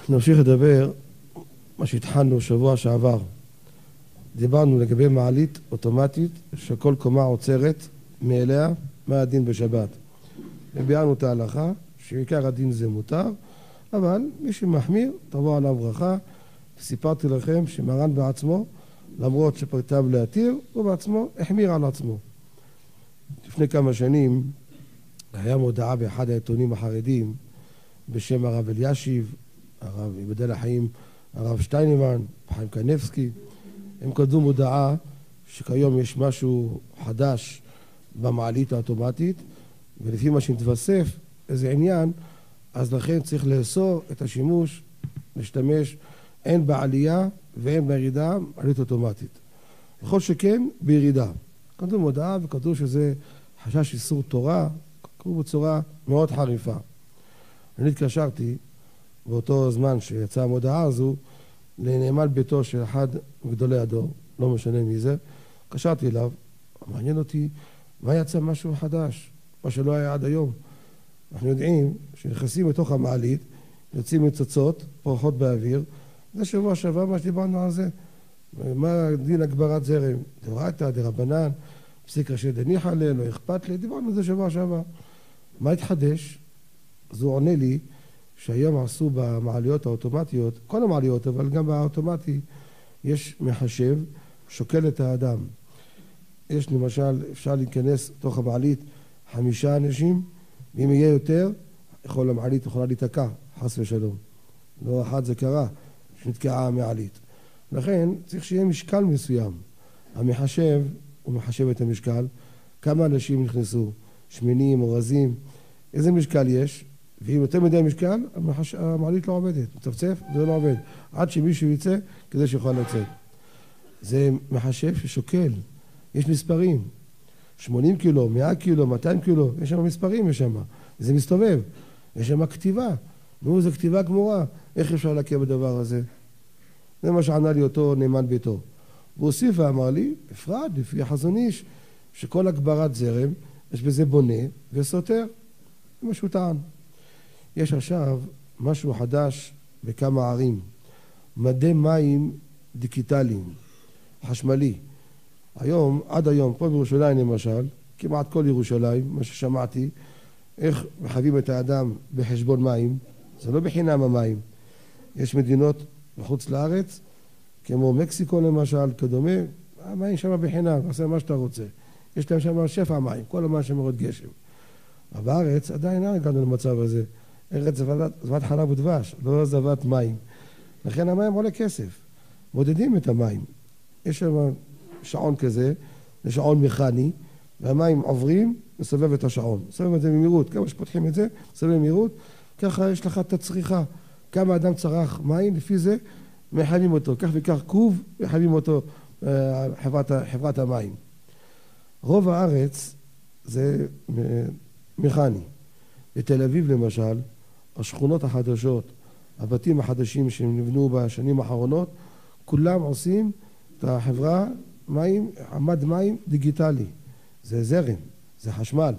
נמשיך לדבר מה שהתחלנו שבוע שעבר. דיברנו לגבי מעלית אוטומטית שכל קומה עוצרת מאליה, מה הדין בשבת. וביארנו את ההלכה שעיקר הדין זה מותר, אבל מי שמחמיר תבוא עליו ברכה. סיפרתי לכם שמרן בעצמו, למרות שפרטיו להתיר, הוא בעצמו החמיר על עצמו. לפני כמה שנים היה מודעה באחד העיתונים החרדים בשם הרב אלישיב, הרב ייבדל לחיים, הרב שטיינמן, חיים קניבסקי. הם כתבו מודעה שכיום יש משהו חדש במעלית האוטומטית, ולפי מה שמתווסף איזה עניין, אז לכן צריך לאסור את השימוש, להשתמש הן בעלייה והן בירידה, מעלית אוטומטית. יכול שכן בירידה. כתבו מודעה וכתבו שזה חשש איסור תורה, כתבו בצורה מאוד חריפה. אני התקשרתי באותו זמן שיצאה המודעה הזו לנאמן ביתו של אחד מגדולי הדור, לא משנה מי זה. קשרתי אליו, מעניין אותי מה יצא משהו חדש, מה שלא היה עד היום. אנחנו יודעים שנכנסים לתוך המעלית, יוצאים מצוצות, פורחות באוויר. זה שבוע שעבר מה שדיברנו על זה. מה דין הגברת זרם? דאורייתא, דרבנן, פסיק ראשי דניחא ליה, לא אכפת לי, דיברנו על זה שבוע שעבר. מה התחדש? אז הוא עונה לי שהיום עשו במעליות האוטומטיות, כל המעליות, אבל גם באוטומטי, יש מחשב, שוקל את האדם. יש למשל, אפשר להיכנס תוך המעלית 5 אנשים, ואם יהיה יותר, המעלית יכולה להתקע, חס ושלום. לא אחת זה קרה, שנתקעה המעלית. לכן צריך שיהיה משקל מסוים. המחשב, הוא מחשב את המשקל, כמה אנשים נכנסו, שמנים או רזים, איזה משקל יש, ואם יותר מדי משקל, המעלית לא עובדת, מצפצף וזה לא עובד, עד שמישהו יצא כדי שיוכל לצאת. זה מחשב ששוקל, יש מספרים, 80 קילו, 100 קילו, 200 קילו, יש שם מספרים, יש שם, זה מסתובב, יש שם כתיבה, זה כתיבה גמורה, איך אפשר להכיר בדבר הזה? זה מה שענה לי אותו נאמן ביתו. הוא הוסיף ואמר לי, בפרט, לפי החזון איש, שכל הגברת זרם, יש בזה בונה וסותר. זה מה שהוא טען. יש עכשיו משהו חדש בכמה ערים, מדי מים דיגיטליים, חשמלי. היום, עד היום, פה בירושלים למשל, כמעט כל ירושלים, מה ששמעתי, איך מחייבים את האדם בחשבון מים, זה לא בחינם המים. יש מדינות בחוץ לארץ, כמו מקסיקו למשל, כדומה, המים שם בחינם, עושה מה שאתה רוצה. יש להם שם שפע מים, כל המים שם מאוד גשם. אבל בארץ עדיין אין הגענו למצב הזה. ארץ זבת חלב ודבש, לא זבת מים. לכן המים עולה כסף. מודדים את המים. יש שם שעון כזה, זה שעון מכני, והמים עוברים, מסובב את השעון. מסובב את זה במהירות. כמה שפותחים את זה, מסובב במהירות, ככה יש לך את הצריכה. כמה אדם צרך מים, לפי זה מחייבים אותו. כך וכך קוב, מחייבים אותו חברת המים. רוב הארץ זה מכני. בתל אביב למשל, השכונות החדשות, הבתים החדשים שנבנו בשנים האחרונות, כולם עושים את החברה מים, עמד מים דיגיטלי. זה זרם, זה חשמל.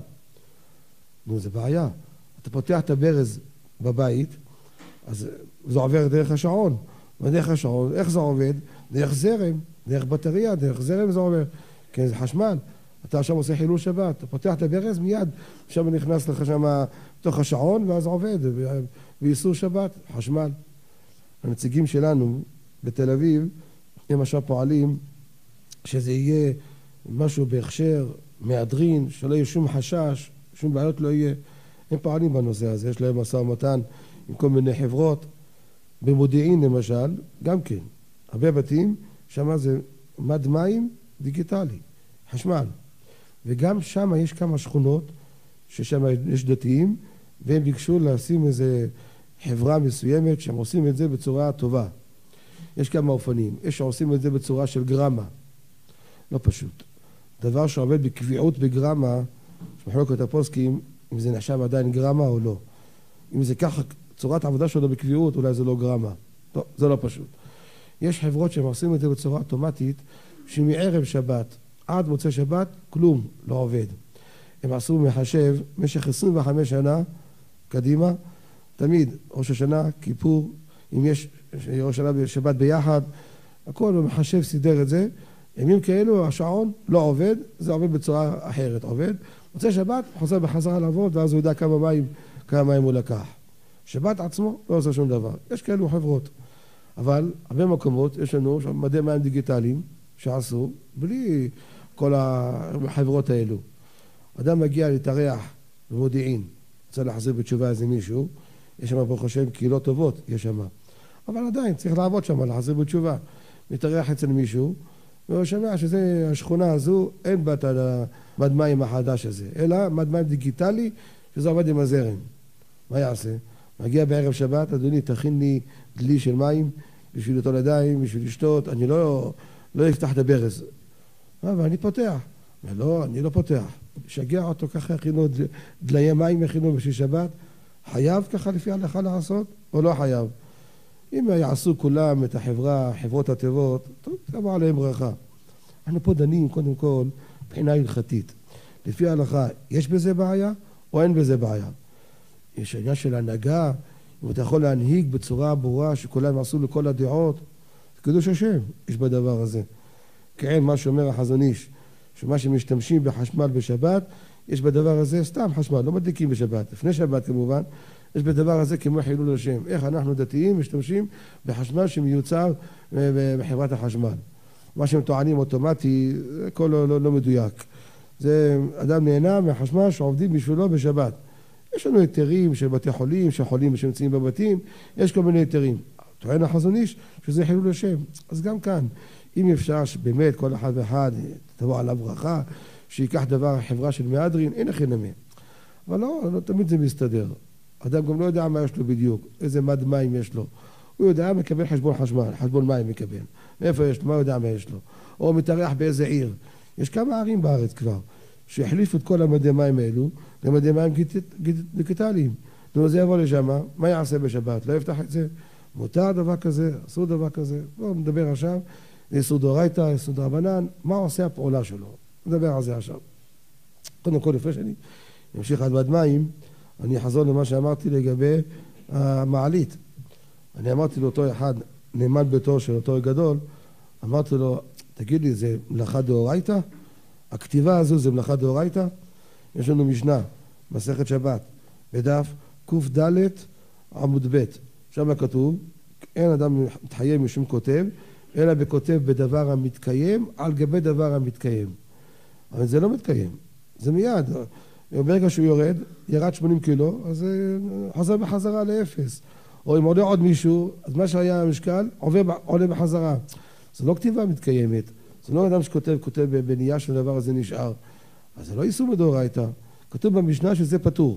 זה בעיה. אתה פותח את הברז בבית, אז זה עובר דרך השעון. ודרך השעון, איך זה עובד? דרך זרם, דרך בטריה, דרך זרם זה עובר. כן, זה חשמל. אתה עכשיו עושה חילול שבת, אתה פותח את הברז מיד, שם נכנס לך שם תוך השעון, ואז עובד, ואיסור שבת, חשמל. הנציגים שלנו בתל אביב, הם עכשיו פועלים שזה יהיה משהו בהכשר, מהדרין, שלא יהיה שום חשש, שום בעיות לא יהיה. הם פועלים בנושא הזה, יש להם משא ומתן עם כל מיני חברות. במודיעין למשל, גם כן, הרבה בתים, שם זה מד מים דיגיטלי, חשמל. וגם שם יש כמה שכונות, ששם יש דתיים, והם ביקשו לשים איזה חברה מסוימת, שהם עושים את זה בצורה טובה. יש כמה אופנים, יש שעושים את זה בצורה של גרמה. לא פשוט. דבר שעובד בקביעות בגרמה, שמחלוקת הפוסקים, אם זה נחשב עדיין גרמה או לא. אם זה ככה, צורת העבודה שלו בקביעות, אולי זה לא גרמה. לא, זה לא פשוט. יש חברות שהם עושים את זה בצורה אוטומטית, שמערב שבת עד מוצא שבת, כלום לא עובד. הם עשו מחשב במשך 25 שנה, קדימה, תמיד, ראש השנה, כיפור, אם יש ראש שנה ושבת ביחד, הכל מחשב סידר את זה. ימים כאלו השעון לא עובד, זה עובד בצורה אחרת, עובד. מוצא שבת, חוזר בחזרה לעבוד, ואז הוא יודע כמה מים הוא לקח. שבת עצמו לא עושה שום דבר. יש כאלו חברות. אבל הרבה מקומות יש לנו מדי מים דיגיטליים שעשו, בלי כל החברות האלו. אדם מגיע להתארח במודיעין, רוצה להחזיר בתשובה איזה מישהו, יש שם ברוך השם קהילות טובות, יש שם. אבל עדיין צריך לעבוד שם, להחזיר בתשובה. מתארח אצל מישהו, והוא שומע שזה, השכונה הזו, אין בה את המד מים החדש הזה, אלא מד מים דיגיטלי, שזה עובד עם הזרם. מה יעשה? מגיע בערב שבת, אדוני, תכין לי דלי של מים, בשביל אותו לידיים, בשביל לשתות, אני לא אפתח את הברז. ואני פותח. לא, אני לא פותח. שגע אותו ככה, הכינו דליי מים, הכינו בשביל שבת. חייב ככה לפי ההלכה לעשות, או לא חייב? אם יעשו כולם את חברות הטובות, טוב, תבוא עליהם ברכה. אנחנו פה דנים, קודם כל, מבחינה הלכתית. לפי ההלכה, יש בזה בעיה, או אין בזה בעיה? יש עניין של הנהגה, אם אתה יכול להנהיג בצורה ברורה שכולם יעשו לכל הדעות, זה קדוש השם, יש בדבר הזה. כן, מה שאומר החזון איש, שמה שמשתמשים בחשמל בשבת, יש בדבר הזה סתם חשמל, לא מדליקים בשבת, לפני שבת כמובן, יש בדבר הזה כמו חילול השם. איך אנחנו דתיים משתמשים בחשמל שמיוצר בחברת החשמל. מה שהם טוענים אוטומטי, הכל לא מדויק. זה אדם נהנה מהחשמל שעובדים בשבילו בשבת. יש לנו היתרים של בתי חולים, שהחולים שנמצאים בבתים, יש כל מיני היתרים. טוען החזון איש שזה חילול השם. אז גם כאן, אם אפשר שבאמת כל אחד ואחד תבוא עליו ברכה, שיקח דבר חברה של מהדרין, אין הכי נמה. אבל לא תמיד זה מסתדר. אדם גם לא יודע מה יש לו בדיוק, איזה מד מים יש לו. הוא יודע, מקבל חשבון חשמל, חשבון מים מקבל. מאיפה יש לו, מה יודע מה יש לו. או מתארח באיזה עיר. יש כמה ערים בארץ כבר, שהחליפו את כל המדי מים האלו, למדי מים דיגיטליים. נו, זה יבוא לשם, מה יעשה בשבת? לא יפתח את זה? מותר דבר כזה, אסור דבר כזה. בואו נדבר עכשיו, איסור דאורייתא, איסור דרבנן, מה עושה הפעולה שלו? נדבר על זה עכשיו. קודם כל, לפני שאני אמשיך עד מד מים, אני אחזור למה שאמרתי לגבי המעלית. אני אמרתי לאותו אחד, נאמן ביתו של אותו גדול, אמרתי לו, תגיד לי, זה מלאכה דאורייתא? הכתיבה הזו זה מלאכה דאורייתא? יש לנו משנה, מסכת שבת, בדף קד עמוד ב', שם כתוב, אין אדם מתחייב משום כותב, אלא בכותב בדבר המתקיים על גבי דבר המתקיים. אבל זה לא מתקיים, זה מיד. ברגע שהוא ירד 80 קילו, אז חוזר בחזרה לאפס. או אם עולה עוד מישהו, אז מה שהיה המשקל עולה בחזרה. זו לא כתיבה מתקיימת, זה לא אדם שכותב בנייה של דבר הזה נשאר. אז זה לא איסור מדאורייתא. כתוב במשנה שזה פטור.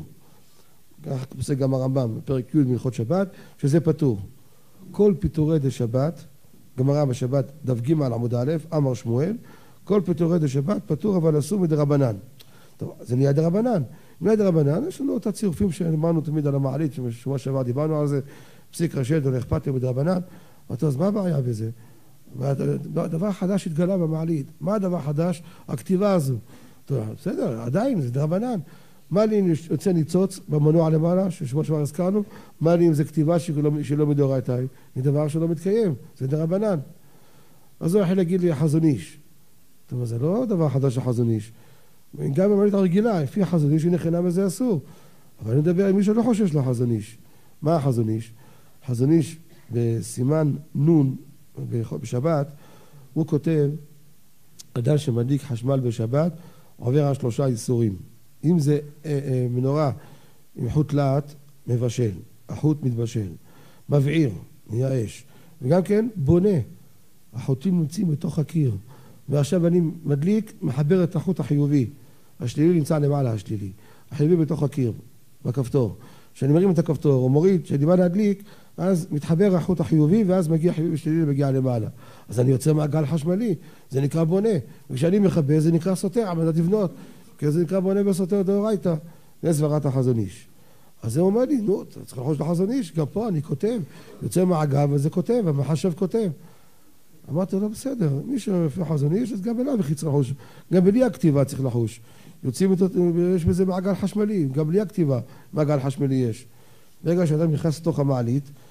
כך עושה גם הרמב"ם, בפרק י' מהלכות שבת, שזה פטור. כל פיטורי דשבת, גמרא בשבת דף ג' עמוד א', אמר שמואל, כל פיטורי דשבת פטור אבל אסור מדרבנן. טוב, זה נהיה דרבנן. נהיה דרבנן, יש לנו את הצירופים שאמרנו תמיד על המעלית, שמה שעבר דיברנו על זה, פסיק רשת, לא אכפת לי מדרבנן. אז מה הבעיה בזה? דבר חדש התגלה במעלית. מה הדבר חדש? הכתיבה הזו. טוב, בסדר, עדיין, זה דרבנן. מה לי אם יוצא ניצוץ במנוע למעלה, ששמו שבר הזכרנו, מה לי אם זה כתיבה שלא מדאורייתא, זה דבר שלא מתקיים, זה דרבנן. אז הוא יכול להגיד לי החזון איש. טוב, זה לא דבר חדש החזון איש. גם במעלית הרגילה, לפי החזון איש, הנה חינם הזה אסור. אבל אני מדבר עם מי שלא חושש לחזון איש. מה החזון איש? חזון איש בסימן נון בשבת, הוא כותב, אדם שמדליק חשמל בשבת, עובר על 3 איסורים. אם זה מנורה עם חוט להט, מבשל, החוט מתבשל, מבעיר, נהיה אש, וגם כן בונה, החוטים נמצאים בתוך הקיר, ועכשיו אני מדליק, מחבר את החוט החיובי, השלילי נמצא למעלה השלילי, החיובי בתוך הקיר, בכפתור. כשאני מרים את הכפתור או מוריד, כשאני בא להדליק, אז מתחבר החוט החיובי, ואז מגיע חיובי שלילי ומגיע למעלה. אז אני יוצא מעגל חשמלי, זה נקרא בונה, וכשאני מחבר זה נקרא סותר, עמדת לבנות. כי זה נקרא בונה בסותר דאורייתא, זה סברת החזון איש. אז זה אומר לי, נו, אתה צריך לחוש בחזון איש, גם פה אני כותב, יוצא מהעגל וזה כותב, המחשב כותב. אמרתי לו, בסדר, מי שלפי חזון איש, אז גם אליו יחיץ לחוש. גם בלי הכתיבה צריך לחוש. יוצאים, יש בזה מעגל חשמלי, גם בלי הכתיבה מעגל חשמלי יש. ברגע שאדם נכנס לתוך המעלית,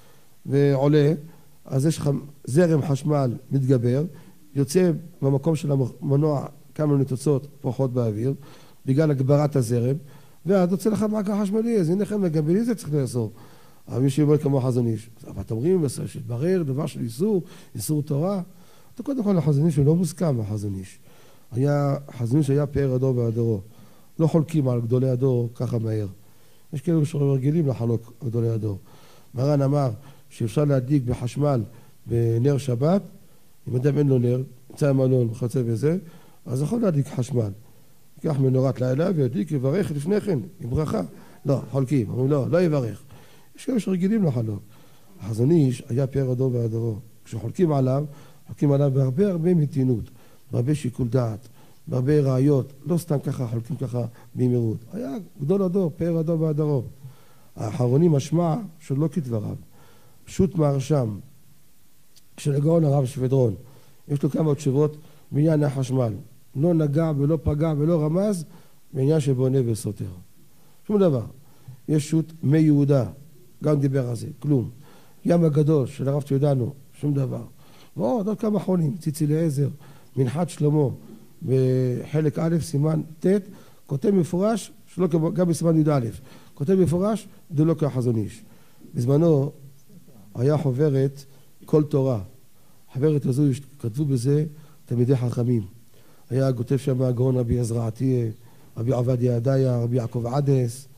ועולה, אז יש לך זרם חשמל מתגבר, יוצא במקום של המנוע כמה ניצוצות פורחות באוויר, בגלל הגברת הזרם, ואז יוצא לך מעגל חשמלי, אז הנה לכם, גם בלי זה צריך לאסור. אבל מי שאומר כמו חזון איש, אבל אתם אומרים, שתברר דבר של איסור תורה, אתה קודם כל החזון איש הוא לא מוסכם החזון איש. חזון איש היה פאר הדור והדורו. לא חולקים על גדולי הדור ככה מהר. יש כאלו שרגילים לחלוק על גדולי הדור. מרן אמר שאפשר להדליק בחשמל בנר שבת, אם אדם אין לו נר, יצא המלון וחצה וזה, אז יכול להדליק חשמל. ייקח מנורת לילה וידליק, יברך לפני כן, עם ברכה. לא, חולקים, אומרים לא יברך. יש כאלה שרגילים לחלוק. החזון איש היה פאר הדור והדורו. כשחולקים עליו בהרבה מתינות, בהרבה שיקול דעת, בהרבה ראיות, לא סתם ככה חולקים ככה במהירות. היה גדול הדור, פאר הדור והדורו. האחרונים משמע שלא כדבריו. שו"ת מהרש"ם של הגאון הרב שפדרון, יש לו כמה תשובות בעניין החשמל. לא נגע ולא פגע ולא רמז בעניין שבונה וסותר. שום דבר. יש שו"ת מי יהודה, גם דיבר על זה, כלום. ים הגדול של הרב תיודנו, שום דבר. ועוד כמה אחרונים, ציצי לעזר, מנחת שלמה, בחלק א', סימן ט', כותב מפורש, גם בסימן י' א', כותב מפורש, זה לא כחזון איש. בזמנו היה חוברת כל תורה. החוברת הזו, כתבו בזה תלמידי חכמים. היה כותב שם הגאון רבי עזרא עטיה, רבי עובדיה ידעיה, רבי יעקב עדס,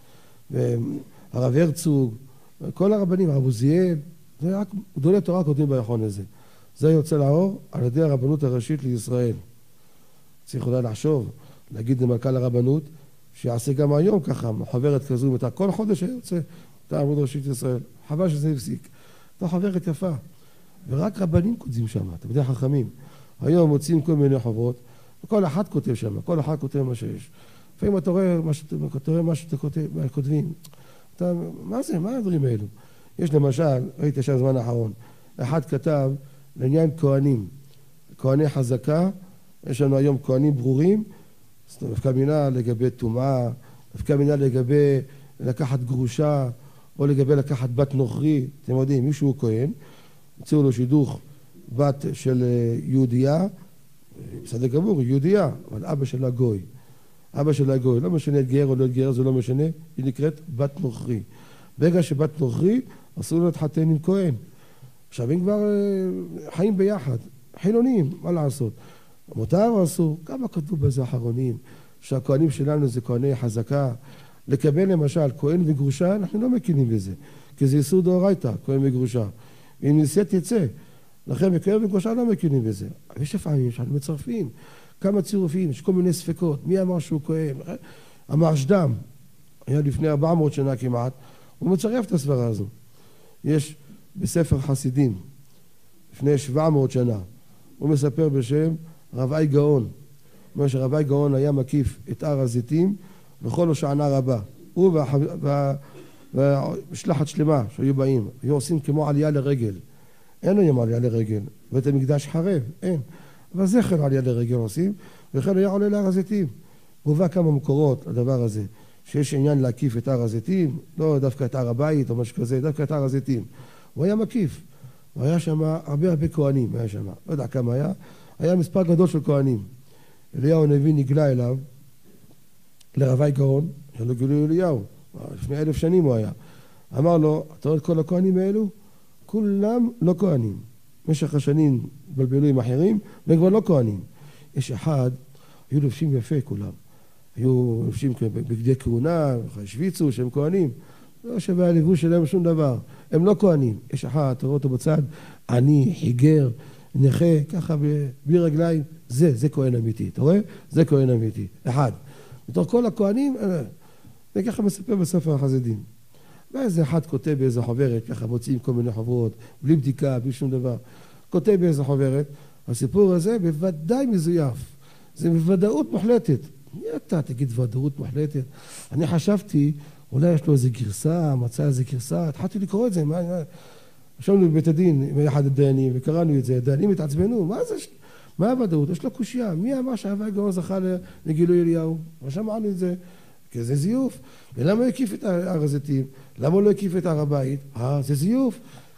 הרב הרצוג, כל הרבנים, הרב עוזיאל, זה רק גדולי תורה כותבים ביכון הזה. זה יוצא לאור על ידי הרבנות הראשית לישראל. צריך אולי לחשוב, להגיד למנכ"ל הרבנות, שיעשה גם היום ככה, חוברת כזו, כל חודש יוצא, אתה הרבנות הראשית לישראל. חבל שזה הפסיק. זו חוברת יפה. ורק רבנים כותבים שם, תלמידי חכמים. היום מוצאים כל מיני חוברות, וכל אחד כותב שם, כל אחד כותב מה שיש. לפעמים אתה רואה מה שאתם כותבים. מה זה? מה הדברים האלו? יש למשל, ראיתי שם זמן האחרון, אחד כתב לעניין כהנים, כהני חזקה, יש לנו היום כהנים ברורים, נפקא מינה לגבי טומאה, נפקא מינה לגבי לקחת גרושה, או לגבי לקחת בת נוכרי, אתם יודעים, מישהו הוא כהן, הציעו לו שידוך בת של יהודייה, בסדר גמור, יהודייה, אבל אבא שלה גוי. אבא שלה גוי, לא משנה להתגייר או לא להתגייר, זה לא משנה, היא נקראת בת נוכרי. ברגע שבת נוכרי, אסור לו להתחתן עם כהן. עכשיו הם כבר חיים ביחד, חילונים, מה לעשות? מותר או אסור? כמה כתבו בזה האחרונים, שהכהנים שלנו זה כהני חזקה. לקבל למשל כהן וגרושה, אנחנו לא מכירים בזה, כי זה איסור דאורייתא, כהן וגרושה. אם נישא תצא, לכן בכהן וגרושה לא מכירים בזה. אבל יש לפעמים שאנחנו מצרפים, כמה צירופים, יש כל מיני ספקות, מי אמר שהוא כהן? המרשדם, היה לפני 400 שנה כמעט, הוא מצרף את הסברה הזו. יש בספר חסידים, לפני 700 שנה, הוא מספר בשם רבי גאון. הוא אומר שרבי גאון היה מקיף את הר הזיתים בכל הושענא רבה. הוא ומשלחת שלמה שהיו באים, היו עושים כמו עלייה לרגל. אין היום עלייה לרגל, בית המקדש חרב, אין. אבל זכר עלייה לרגל עושים, וכן היה עולה להר הזיתים. הוא הובא כמה מקורות לדבר הזה, שיש עניין להקיף את הר הזיתים, לא דווקא את הר הבית או משהו כזה, דווקא את הר הזיתים. הוא היה מקיף. והיה שם הרבה כהנים, היה שם, לא יודע כמה היה, היה מספר גדול של כהנים. אליהו הנביא נגלה אליו, לרבי גאון, שלא גילו אליהו, לפני 1000 שנים הוא היה. אמר לו, אתה רואה את כל הכהנים האלו? כולם לא כהנים. במשך השנים בלבלו עם אחרים, והם כבר לא כהנים. יש אחד, היו לובשים יפה כולם. היו לובשים בגדי כהונה, השוויצו שהם כהנים. לא שווה הלבוש שלהם שום דבר. הם לא כהנים. יש אחד, אתה רואה אותו בצד, עני, חיגר, נכה, ככה בלי רגליים. זה כהן אמיתי. אתה רואה? זה כהן אמיתי. אחד. בתוך כל הכהנים, זה ככה מספר בספר החסידים. ואיזה אחד כותב באיזה חוברת, ככה מוצאים כל מיני חוברות, בלי בדיקה, בלי שום דבר. כותב באיזה חוברת, הסיפור הזה בוודאי מזויף. זה בוודאות מוחלטת. מי אתה תגיד ודאות מוחלטת? אני חשבתי, אולי יש לו איזה גרסה, מצא איזה גרסה, התחלתי לקרוא את זה. ישבנו בבית הדין עם אחד הדיינים, וקראנו את זה, הדיינים התעצבנו, מה זה? מה הוודאות? יש לו קושיה. מי אמר שהרבי גאון זכה לגילוי אליהו? מה שמענו את זה? כי זה זיוף. ולמה הוא הקיף את הר הזיתים? למה הוא לא הקיף את הר הבית? זה זיוף.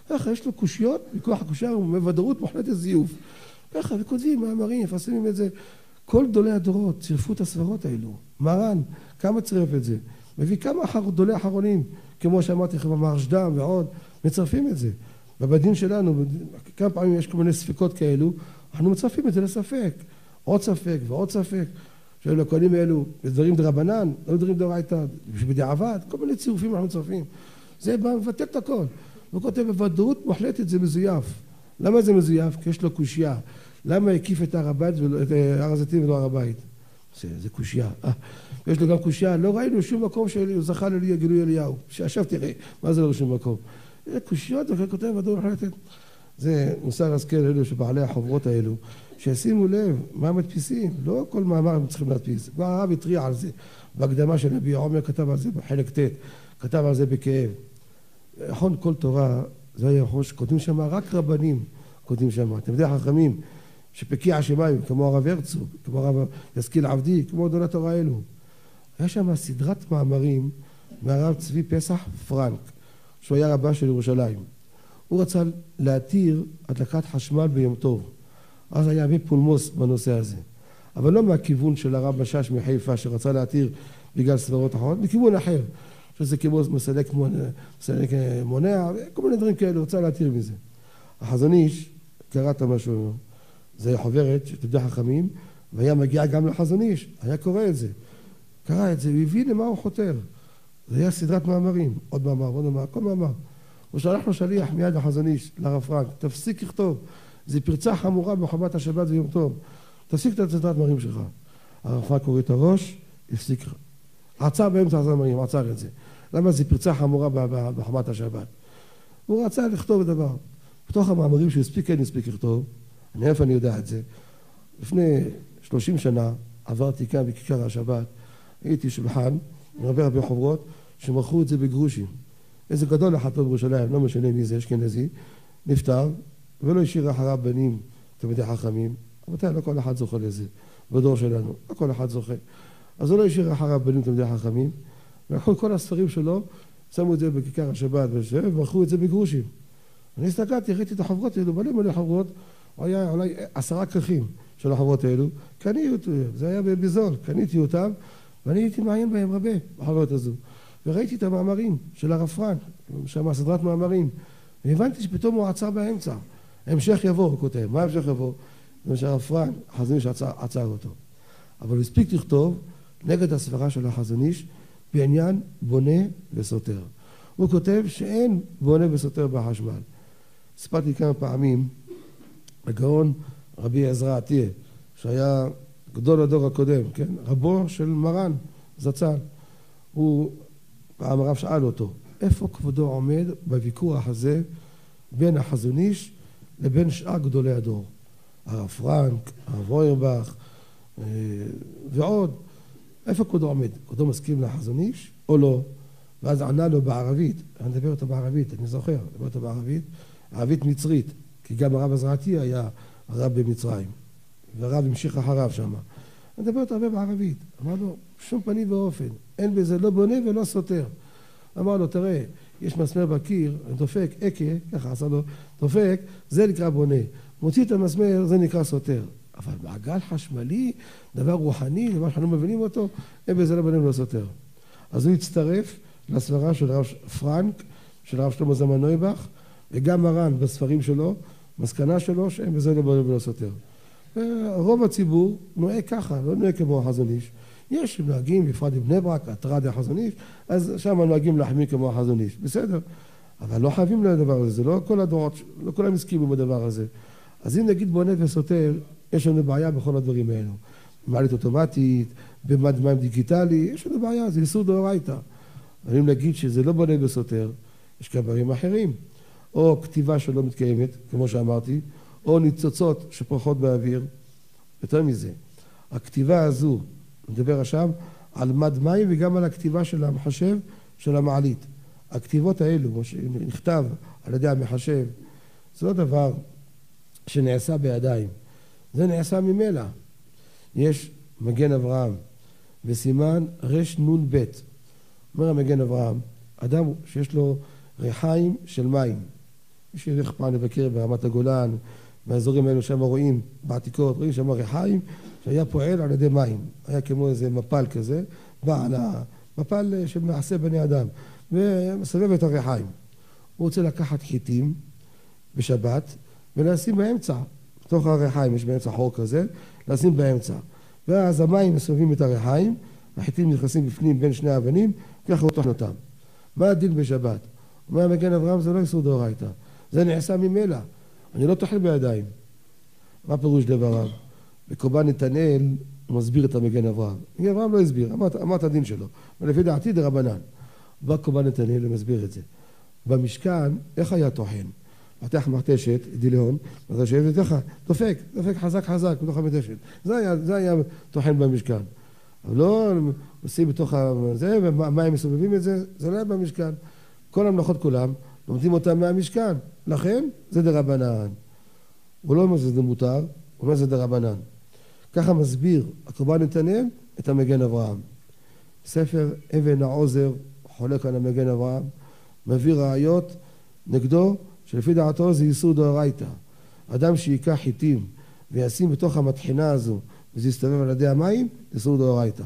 ככה יש לו קושיות, מכוח הקושייה הוא בוודאות מוחלטת זיוף. ככה, וכותבים מאמרים, מפרסמים את זה. כל גדולי הדורות צירפו את הסברות האלו. מרן, כמה צירף את זה? מביא כמה גדולי אחרונים, כמו שאמרתי לכם, המרשדם ועוד, מצרפים את זה. בבדין שלנו, כמה פעמים יש כל מיני ספקות כאלו, אנחנו מצרפים את זה לספק. עוד ספק ועוד ספק. שאלו הכהנים האלו, דברים דרבנן, לא דברים דאורייתא, בדיעבד, כל מיני צירופים אנחנו מצרפים. זה בא מבטל את הכל. הוא כותב בוודאות מוחלטת זה מזויף. למה זה מזויף? כי יש לו קושייה. למה הקיף את הר הבית ואת הר הזיתים ולא הר הבית? זה קושייה. יש לו גם קושייה, לא ראינו שום מקום שהוא זכה לגילוי אליהו. שעכשיו תראה, מה זה לא שום מקום? זה קושיות, וכן כותב בוודאות מוחלטת. זה מוסר השכל אלו שבעלי החוברות האלו, שישימו לב מה מדפיסים, לא כל מאמר הם צריכים להדפיס. כבר הרב התריע על זה, בהקדמה של נביא עומר כתב על זה בחלק ט', כתב על זה בכאב. נכון, כל תורה, זה היה ראש, כותבים שם רק רבנים, כותבים שם, אתם יודעים חכמים, שפקיע השמיים, כמו הרב הרצוג, כמו הרב ישכיל עבדי, כמו גדולי התורה האלו. היה שם סדרת מאמרים מהרב צבי פסח פרנק, שהוא היה רבה של ירושלים. הוא רצה להתיר הדלקת חשמל ביום טוב. אז היה הרבה פולמוס בנושא הזה. אבל לא מהכיוון של הרב משש מחיפה שרצה להתיר בגלל סברות אחרות, מכיוון אחר. שזה כמו מסלק מונע, כל מיני דברים כאלה, רצה להתיר מזה. החזון איש, קראת משהו, זה חוברת שתדע חכמים, והיה מגיע גם לחזון איש, היה קורא את זה. קרא את זה, הוא הבין למה הוא חותר. זה היה סדרת מאמרים, עוד מאמר, עוד מאמר, כל מאמר. הוא שלח לו שליח מיד לחזון איש, לרב פרנק, תפסיק לכתוב. זה פרצה חמורה בחובת השבת ויום טוב. תפסיק את הסדרת מאמרים שלך. הרב פרנק קורא את הראש, הפסיק. עצר באמצע הזמרים, עצר את זה. למה זה פרצה חמורה בחומת השבת? הוא רצה לכתוב את דבר. בתוך המאמרים שהוא הספיק, כן הספיק לכתוב, איפה אני יודע את זה, לפני 30 שנה עברתי כאן בכיכר השבת, הייתי שולחן, הרבה חוברות, שמכרו את זה בגרושים. איזה גדול אחד פה בירושלים, לא משנה מי זה, אשכנזי, נפטר, ולא השאיר אחריו בנים, תלמידי חכמים. רבותי, לא כל אחד זוכה לזה, בדור שלנו, לא כל אחד זוכה. אז הוא לא השאיר אחריו בנים, תלמידי חכמים, ולקחו כל הספרים שלו, שמו את זה בכיכר השבת, ומכרו את זה בגרושים. אני הסתכלתי, ראיתי את החוברות האלו, מלא חוברות, היה אולי 10 כרכים של החוברות האלו, קניתי אותם, זה היה בזול, קניתי אותם, ואני הייתי מעיין בהם הרבה, בחוברות הזו. וראיתי את המאמרים של הרב פרנק, שם סדרת מאמרים, והבנתי שפתאום הוא עצר באמצע. המשך יבוא, הוא כותב, מה המשך יבוא? זה שהרב פרנק, החזון איש עצר אותו. אבל הוא הספיק לכתוב נגד הסברה של החזון איש, בעניין בונה וסותר. הוא כותב שאין בונה וסותר בחשמל. סיפרתי כמה פעמים, הגאון רבי עזרא עטיה, שהיה גדול הדור הקודם, כן? רבו של מרן, זצ"ל. הוא, פעם הרב שאל אותו, איפה כבודו עומד בוויכוח הזה בין החזון איש לבין שאר גדולי הדור? הרב פרנק, הרב אוירבך ועוד. איפה כבודו עומד? כבודו מסכים לחזון איש או לא? ואז ענה לו בערבית, אני מדבר אותו בערבית, אני זוכר, מדבר אותו בערבית, ערבית מצרית, כי גם הרב עזרא עטיה היה רב במצרים, והרב המשיך אחריו שם. אני מדבר אותו הרבה בערבית. אמר לו, שום פנים ואופן, אין בזה לא בונה ולא סותר. אמר לו, תראה, יש מסמר בקיר, אני דופק, ככה עשה לו, דופק, זה נקרא בונה. מוציא את המסמר, זה נקרא סותר. אבל מעגל חשמלי, דבר רוחני, דבר שאנחנו מבינים אותו, אין בזה לא בונה ולא סותר. אז הוא הצטרף לסברה של הרב פרנק, של הרב שלמה זלמן נויבך, וגם מרן בספרים שלו, מסקנה שלו, שאין בזה לא בונה ולא סותר. רוב הציבור נוהג ככה, לא נוהג כמו החזון איש. יש נוהגים, בפרט בבני ברק, התרא דחזון איש, אז שם נוהגים להחמיא כמו החזון איש. בסדר, אבל לא חייבים לדבר הזה, זה לא כל הדורות, לא כולם הסכימו בדבר הזה. אז אם נגיד בונה וסותר, יש לנו בעיה בכל הדברים האלו. במעלית אוטומטית, במד מים דיגיטלי, יש לנו בעיה, זה איסור דאורייתא. אבל אם נגיד שזה לא בונה וסותר, יש כאן דברים אחרים. או כתיבה שלא מתקיימת, כמו שאמרתי, או ניצוצות שפורחות באוויר. יותר מזה, הכתיבה הזו, נדבר עכשיו על מד מים וגם על הכתיבה של המחשב של המעלית. הכתיבות האלו, שנכתב על ידי המחשב, זה לא דבר שנעשה בידיים, זה נעשה ממילא. יש מגן אברהם בסימן רנ"ב. אומר המגן אברהם, אדם שיש לו ריחיים של מים, מי שילך פעם לבקר ברמת הגולן, באזורים האלו שם רואים, בעתיקות, רואים שם ריחיים, שהיה פועל על ידי מים. היה כמו איזה מפל כזה, בא על המפל שמעשה בני אדם, ומסבב את הריחיים. הוא רוצה לקחת חיטים בשבת, ולשים באמצע, בתוך הריחיים, יש באמצע חור כזה, לשים באמצע. ואז המים מסובבים את הריחיים, החיטים נכנסים בפנים בין שני האבנים, ככה הוא טוחן אותם. מה הדין בשבת? אומר מגן אברהם, זה לא איסור דאורייתא, זה נעשה ממילא. אני לא טוחן בידיים. מה פירוש דבריו? בקורבן נתנאל הוא מסביר את המגן אברהם. מגן אברהם לא הסביר, אמר את הדין שלו. ולפי דעתי דרבנן. בא קורבן נתנאל ומסביר את זה. במשכן, איך היה טוחן? פתח מרתשת, דילון, מרתשת, וככה, דופק חזק בתוך המרתשת. זה היה טוחן במשכן. אבל לא עושים בתוך זה, והמים מסובבים את זה, זה לא היה במשכן. כל המלאכות כולם, לומדים אותם מהמשכן. לכן, זה דרבנן. הוא לא אומר שזה מותר, הוא אומר שזה דרבנן. ככה מסביר הקורבן נתנאל את המגן אברהם. ספר אבן העוזר, חולק על המגן אברהם, מביא ראיות נגדו, שלפי דעתו זה איסור דאורייתא. אדם שיקח חיטים וישים בתוך המטחנה הזו, וזה יסתובב על ידי המים, זה איסור דאורייתא.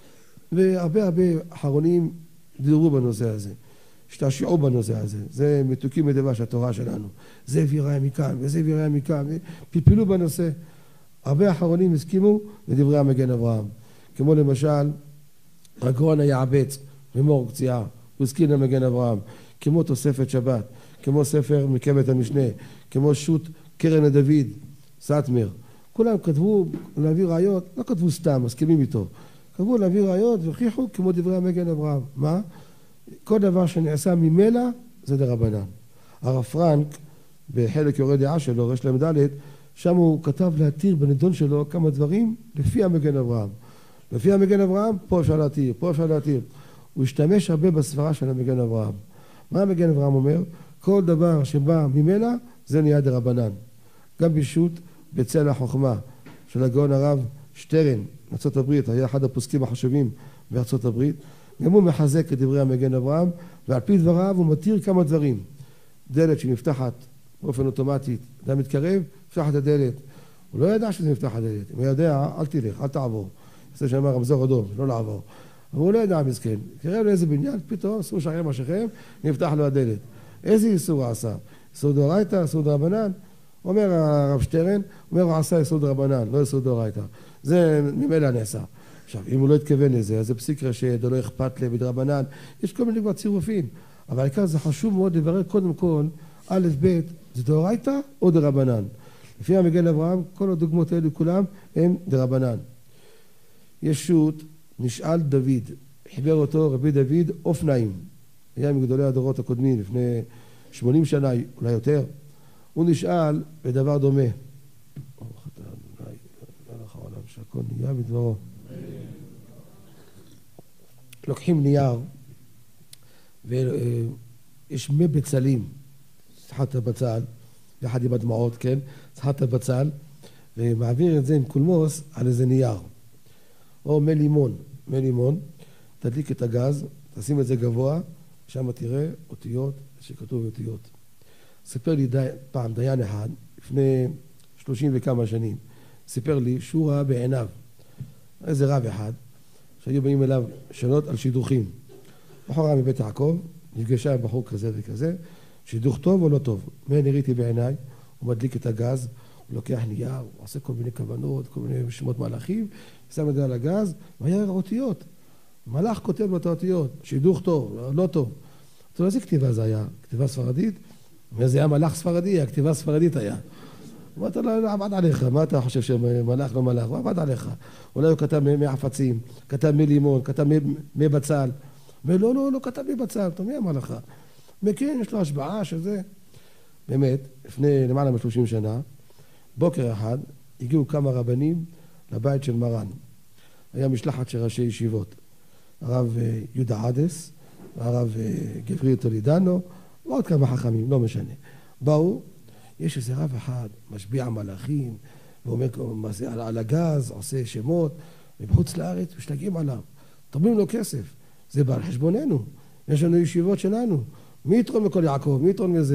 והרבה אחרונים דיברו בנושא הזה. השתעשעו בנושא הזה. זה מתוקים מדבש התורה שלנו. זה ויראה מכאן, וזה ויראה מכאן. פלפלו בנושא. הרבה אחרונים הסכימו לדברי המגן אברהם. כמו למשל, הגאון היעבץ במור קציעה, הוא הסכים למגן אברהם. כמו תוספת שבת, כמו ספר מקמת המשנה, כמו שו"ת קרן הדוד, סטמר. כולם כתבו להביא ראיות, לא כתבו סתם, מסכימים איתו. כתבו להביא ראיות והוכיחו כמו דברי המגן אברהם. מה? כל דבר שנעשה ממילא זה דרבנן. הרב פרנק, בחלק יורה דעה שלו, רש ל"ד, שם הוא כתב להתיר בנדון שלו כמה דברים לפי המגן אברהם. לפי המגן אברהם, פה אפשר להתיר, פה אפשר להתיר. הוא השתמש הרבה בסברה של המגן אברהם. מה המגן אברהם אומר? כל דבר שבא ממילא זה נהיה דרבנן. גם בשו"ת בצל החוכמה של הגאון הרב שטרן, ארצות הברית, היה אחד הפוסקים החשובים בארצות הברית, גם הוא מחזק את דברי המגן אברהם, ועל פי דבריו הוא מתיר כמה דברים. דלת שנפתחת באופן אוטומטי, אדם מתקרב, נפתח את הדלת. הוא לא ידע שזה נפתח הדלת. אם הוא יודע, אל תלך, אל תעבור. זה שאמר רמזור אדום, לא לעבור. אבל הוא לא ידע מסכן. קרב לאיזה בניין, פתאום, אסור שערי משכם, נפתח לו הדלת. איזה איסור הוא עשה? איסור דאורייתא, איסור דרבנן? אומר הרב שטרן, אומר הוא עשה איסור דרבנן, לא איסור דאורייתא. זה ממילא נעשה. עכשיו, אם הוא לא התכוון לזה, אז זה פסיק רשת, או לא אכפת לי בדרבנן, יש כל מיני כבר צירופים. אבל העיקר זה חשוב מאוד לברר קודם כל, א' ב', זה דאורייתא או דרבנן. לפי המגן אברהם, כל הדוגמאות האלו כולם הם דרבנן. ישות נשאל דוד, חיבר אותו רבי דוד אופנאים, היה מגדולי הדורות הקודמים לפני 80 שנה, אולי יותר. הוא נשאל בדבר דומה. שהכל נהיה בדברו. לוקחים נייר ויש מי בצלים, סחט הבצל, יחד עם הדמעות, כן? סחט הבצל, ומעביר את זה עם קולמוס על איזה נייר. או מי לימון, תדליק את הגז, תשים את זה גבוה, שם תראה אותיות, שכתוב אותיות. סיפר לי פעם דיין אחד, לפני 30 וכמה שנים, סיפר לי שהוא ראה בעיניו איזה רב אחד, שהיו באים אליו שאלות על שידוכים. בחורה מבית יעקב, נפגשה עם בחור כזה וכזה, שידוך טוב או לא טוב? מה נראיתי בעיניי? הוא מדליק את הגז, הוא לוקח נייר, הוא עושה כל מיני כוונות, כל מיני שמות מלאכים, שם את זה על הגז, והיה אותיות. מלאך כותב לו את האותיות, שידוך טוב, לא טוב. אז איזה כתיבה זה היה? כתיבה ספרדית? וזה היה מלאך ספרדי, הכתיבה ספרדית היה. אמרת לו, עבד עליך, מה אתה חושב שמלאך לא מלאך? הוא עבד עליך. אולי הוא כתב מי חפצים, כתב מי לימון, כתב מי בצל. ולא כתב מי בצל, אתה מי אמר לך? מכן יש לו השבעה שזה. באמת, לפני למעלה מ-30 שנה, בוקר אחד, הגיעו כמה רבנים לבית של מרן. היה משלחת של ראשי ישיבות. הרב יהודה עדס, הרב גבריאל טולידנו, ועוד כמה חכמים, לא משנה. באו, יש איזה רב אחד, משביע מלאכים, ואומר על הגז, עושה שמות, ובחוץ לארץ משתגעים עליו. תורמים לו כסף, זה בא על חשבוננו, יש לנו ישיבות שלנו. מי יתרום לכל יעקב, מי יתרום לזה?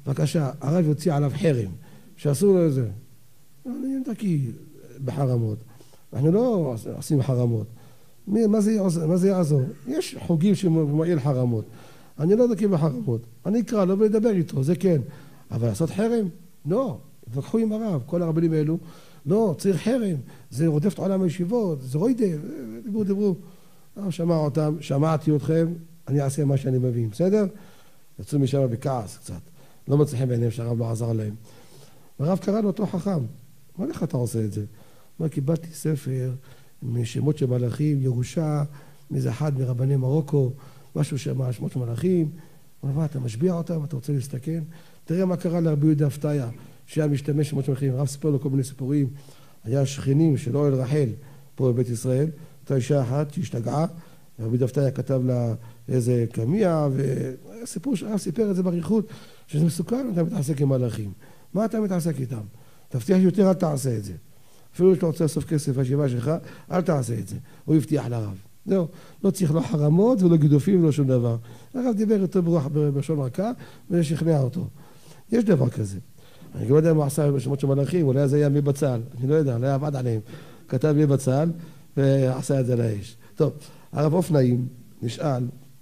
בבקשה, הרב יוציא עליו חרם, שאסור לו זה. אני דקי בחרמות. אנחנו לא עושים חרמות. מה זה יעזור? יש חוגים שמועיל חרמות. אני לא דקי בחרמות. אני אקרא לו ולדבר איתו, זה כן. אבל לעשות חרם? לא. תתווכחו עם הרב, כל הרבנים האלו. לא, צריך חרם. זה רודף את עולם הישיבות, זה רוידה. דיברו. שמע אותם, שמעתי אתכם, אני אעשה מה שאני מבין, בסדר? יצאו משם בכעס קצת. לא מצליחים בעיניהם שהרב לא עזר להם. הרב קרא לו אותו חכם. מה לך אתה עושה את זה? מה, קיבלתי ספר עם שמות של מלאכים, ירושה, מאיזה אחד מרבני מרוקו, משהו שמע שמות של מלאכים. הוא אומר, אתה משביע אותם, אתה רוצה להסתכן? תראה מה קרה לרבי יהודה הפתיה, שהיה משתמש שמות של מלאכים. הרב סיפר לו כל מיני סיפורים. היה שכנים של אוהל רחל פה בבית ישראל. הייתה אישה אחת שהשתגעה, רבי יהודה הפתיה כתב לה איזה קמיע, והסיפור שהרב סיפר את זה באריכות, שזה מסוכן, אתה מתעסק עם מלאכים. מה אתה מתעסק איתם? תבטיח יותר, אל תעשה את זה. אפילו שאתה רוצה לסוף כסף הישיבה שלך, אל תעשה את זה. הוא הבטיח לרב. זהו, לא צריך לא חרמות ולא גידופים ולא שום דבר. הרב דיבר איתו ברוח בלשון רכה ושכנע אותו. יש דבר כזה. אני לא יודע מה עשה בשמות של מלאכים, אולי זה היה מבצל. אני לא יודע, אולי עבד עליהם. כתב מבצל ועשה את זה לאש. טוב, הרב אופנאים נשאל,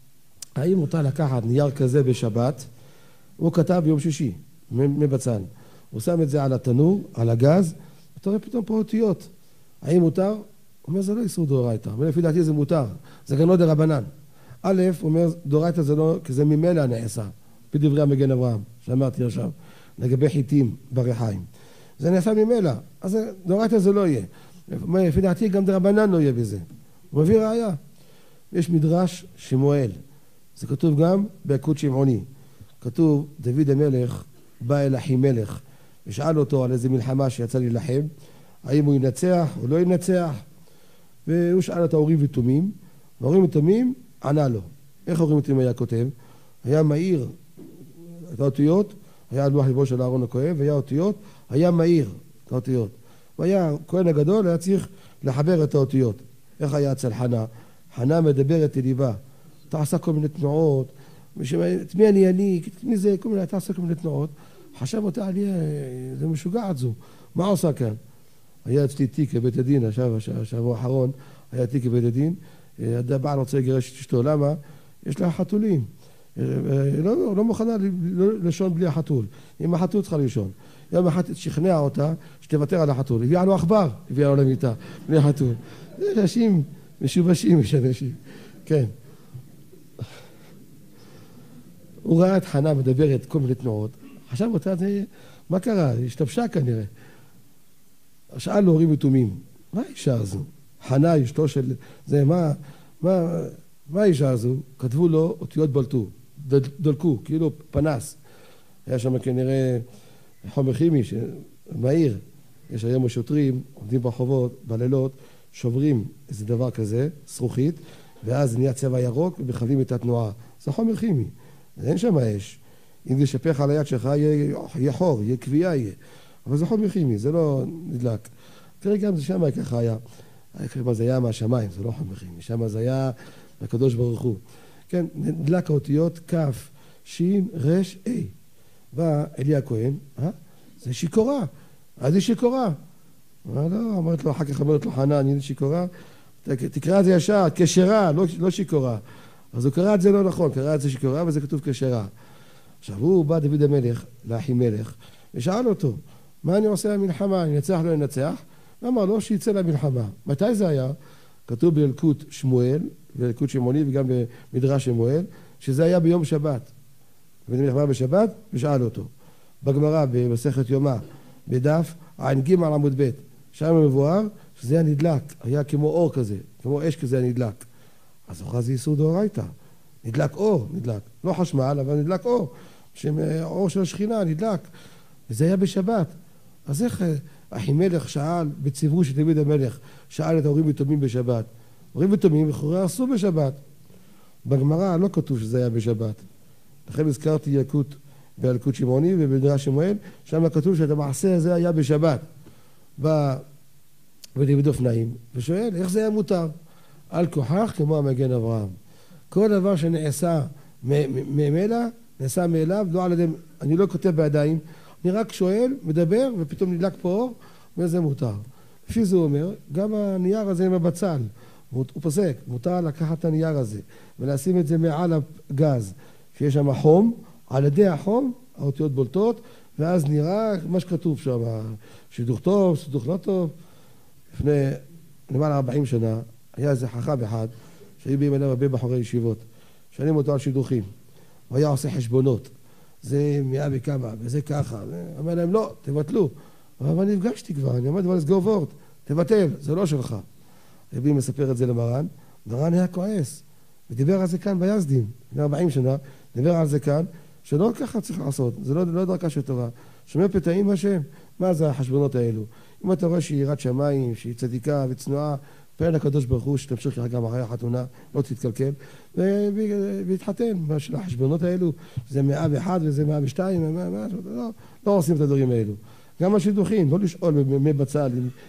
האם מותר לקחת נייר כזה בשבת? הוא כתב ביום שישי, מבצל. הוא שם את זה על התנור, על הגז, אתה רואה פתאום פה אותיות. האם מותר? הוא אומר, זה לא איסור דאורייתא. לפי דעתי זה מותר. זה גם לא דרבנן. א', הוא אומר, דאורייתא זה לא, כי זה ממילא נעשה. בדברי המגן אברהם, שאמרתי עכשיו, לגבי חיטים בריחיים. זה נעשה ממילא. אז דאורייתא זה לא יהיה. לפי דעתי גם דרבנן לא יהיה בזה. הוא מביא ראיה. יש מדרש שמואל. זה כתוב גם ביקוד שמעוני. כתוב, דוד המלך בא אל אחימלך ושאל אותו על איזה מלחמה שיצא להילחם, האם הוא ינצח או לא ינצח, והוא שאל את ההורים ותומים, וההורים ותומים ענה לו. איך ההורים ותומים היה כותב? היה מאיר את האותיות, היה לוח ליבו של אהרון הכהן, והיה אותיות, היה מאיר את האותיות. והיה כהן הגדול, היה צריך לחבר את האותיות. איך היה אצל חנה? חנה מדברת לליבה, תעשה כל מיני תנועות, את מי אני, מי זה, כל מיני, תעשה כל מיני תנועות. חשב אותה עליה, זה משוגעת זו. מה עושה כאן? היה אצלי תיק בבית הדין, השבוע האחרון, היה תיק בבית הדין, הבעל רוצה לגרש את אשתו, למה? יש לה חתולים. לא מוכנה לישון בלי החתול. אם החתול צריכה לישון. יום אחד שכנע אותה שתוותר על החתול. הביאה לו עכבר, הביאה לו למיטה, בלי החתול. זה אנשים משובשים, יש אנשים. כן. הוא ראה את חנה מדברת כל מיני תנועות. חשב אותה, מה קרה? השתבשה כנראה. שאל לו הורים ותומים, מה האישה הזו? חנה, אשתו של... זה, מה האישה הזו? כתבו לו אותיות בלטו, דלקו, כאילו פנס. היה שם כנראה חומר כימי מהיר. יש היום השוטרים, עומדים ברחובות, בלילות, שוברים איזה דבר כזה, זכוכית, ואז נהיה צבע ירוק ומכבים את התנועה. זה חומר כימי. אין שם אש. אם זה ישפך על היד שלך, יהיה חור, יהיה קביעה יהיה. אבל זה חומר כימי, זה לא נדלק. תראה גם, זה שם ככה היה. זה היה מהשמיים, זה לא חומר כימי. שם זה היה הקדוש ברוך הוא. כן, נדלק האותיות כף, שין, רש, אי. בא אלי הכהן, זה שיקורה. אז היא שיקורה. לא, אמרת לו, אחר כך אמרת לו, חנה, אני שיקורה. תקרא את זה ישר, כשרה, לא שיקורה. אז הוא קרא את זה לא נכון, קרא את זה שיקורה, וזה כתוב כשרה. עכשיו, הוא בא דוד המלך, לאחימלך, ושאל אותו, מה אני עושה למלחמה? אני אנצח, לא אנצח? אמר לו, שיצא למלחמה. מתי זה היה? כתוב בילקוט שמואל, בילקוט שמעוני, וגם במדרש שמואל, שזה היה ביום שבת. ומלחמה בשבת, ושאל אותו. בגמרא, במסכת יומא, בדף, ע"ג עמוד ב', שם מבואר, שזה היה נדלק, היה כמו אור כזה, כמו אש כזה היה נדלק. אז אוכל זה איסור דאורייתא. נדלק אור, נדלק. לא חשמל, אבל נדלק אור. אור של השכינה, נדלק. וזה היה בשבת. אז איך אחימלך שאל בציווי של דוד המלך, שאל את ההורים ותומים בשבת. הורים ותומים לכאורה עשו בשבת. בגמרא לא כתוב שזה היה בשבת. לכן הזכרתי ילקוט בילקוט שמעוני ובמדרש שמואל, שם כתוב שאת המעשה הזה היה בשבת. בא דוד אופנאים ושואל, איך זה היה מותר? על כוחך כמו המגן אברהם. כל דבר שנעשה ממילא, נעשה מאליו, לא על ידי אני לא כותב בידיים, אני רק שואל, מדבר, ופתאום נדלק פה אור, וזה מותר. לפי זה הוא אומר, גם הנייר הזה עם הבצל, הוא פוסק, מותר לקחת את הנייר הזה, ולשים את זה מעל הגז, שיש שם חום, על ידי החום, האותיות בולטות, ואז נראה מה שכתוב שם, שידוך טוב, שידוך לא טוב. לפני למעלה 40 שנה, היה איזה חכם אחד, שהיו באים אליו הרבה בחורי ישיבות, שואלים אותו על שידוכים, הוא היה עושה חשבונות, זה 100 וכמה, וזה ככה, אמר להם לא, תבטלו, אבל נפגשתי כבר, אני אומר לסגור וורט, תבטל, זה לא שלך. רבי מספר את זה למרן, מרן היה כועס, ודיבר על זה כאן ביזדים, לפני 40 שנה, דיבר על זה כאן, שלא ככה צריך לעשות, זה לא דרכה של תורה. שומר פתאים השם, מה זה החשבונות האלו? אם אתה רואה שהיא יראת שמיים, שהיא צדיקה וצנועה, פעל הקדוש ברוך הוא שתמשיך גם אחרי החתונה, לא תתקלקל, והתחתן. של החשבונות האלו, זה 101 וזה 102, לא עושים את הדברים האלו. גם השידוכים, לא לשאול מי בצל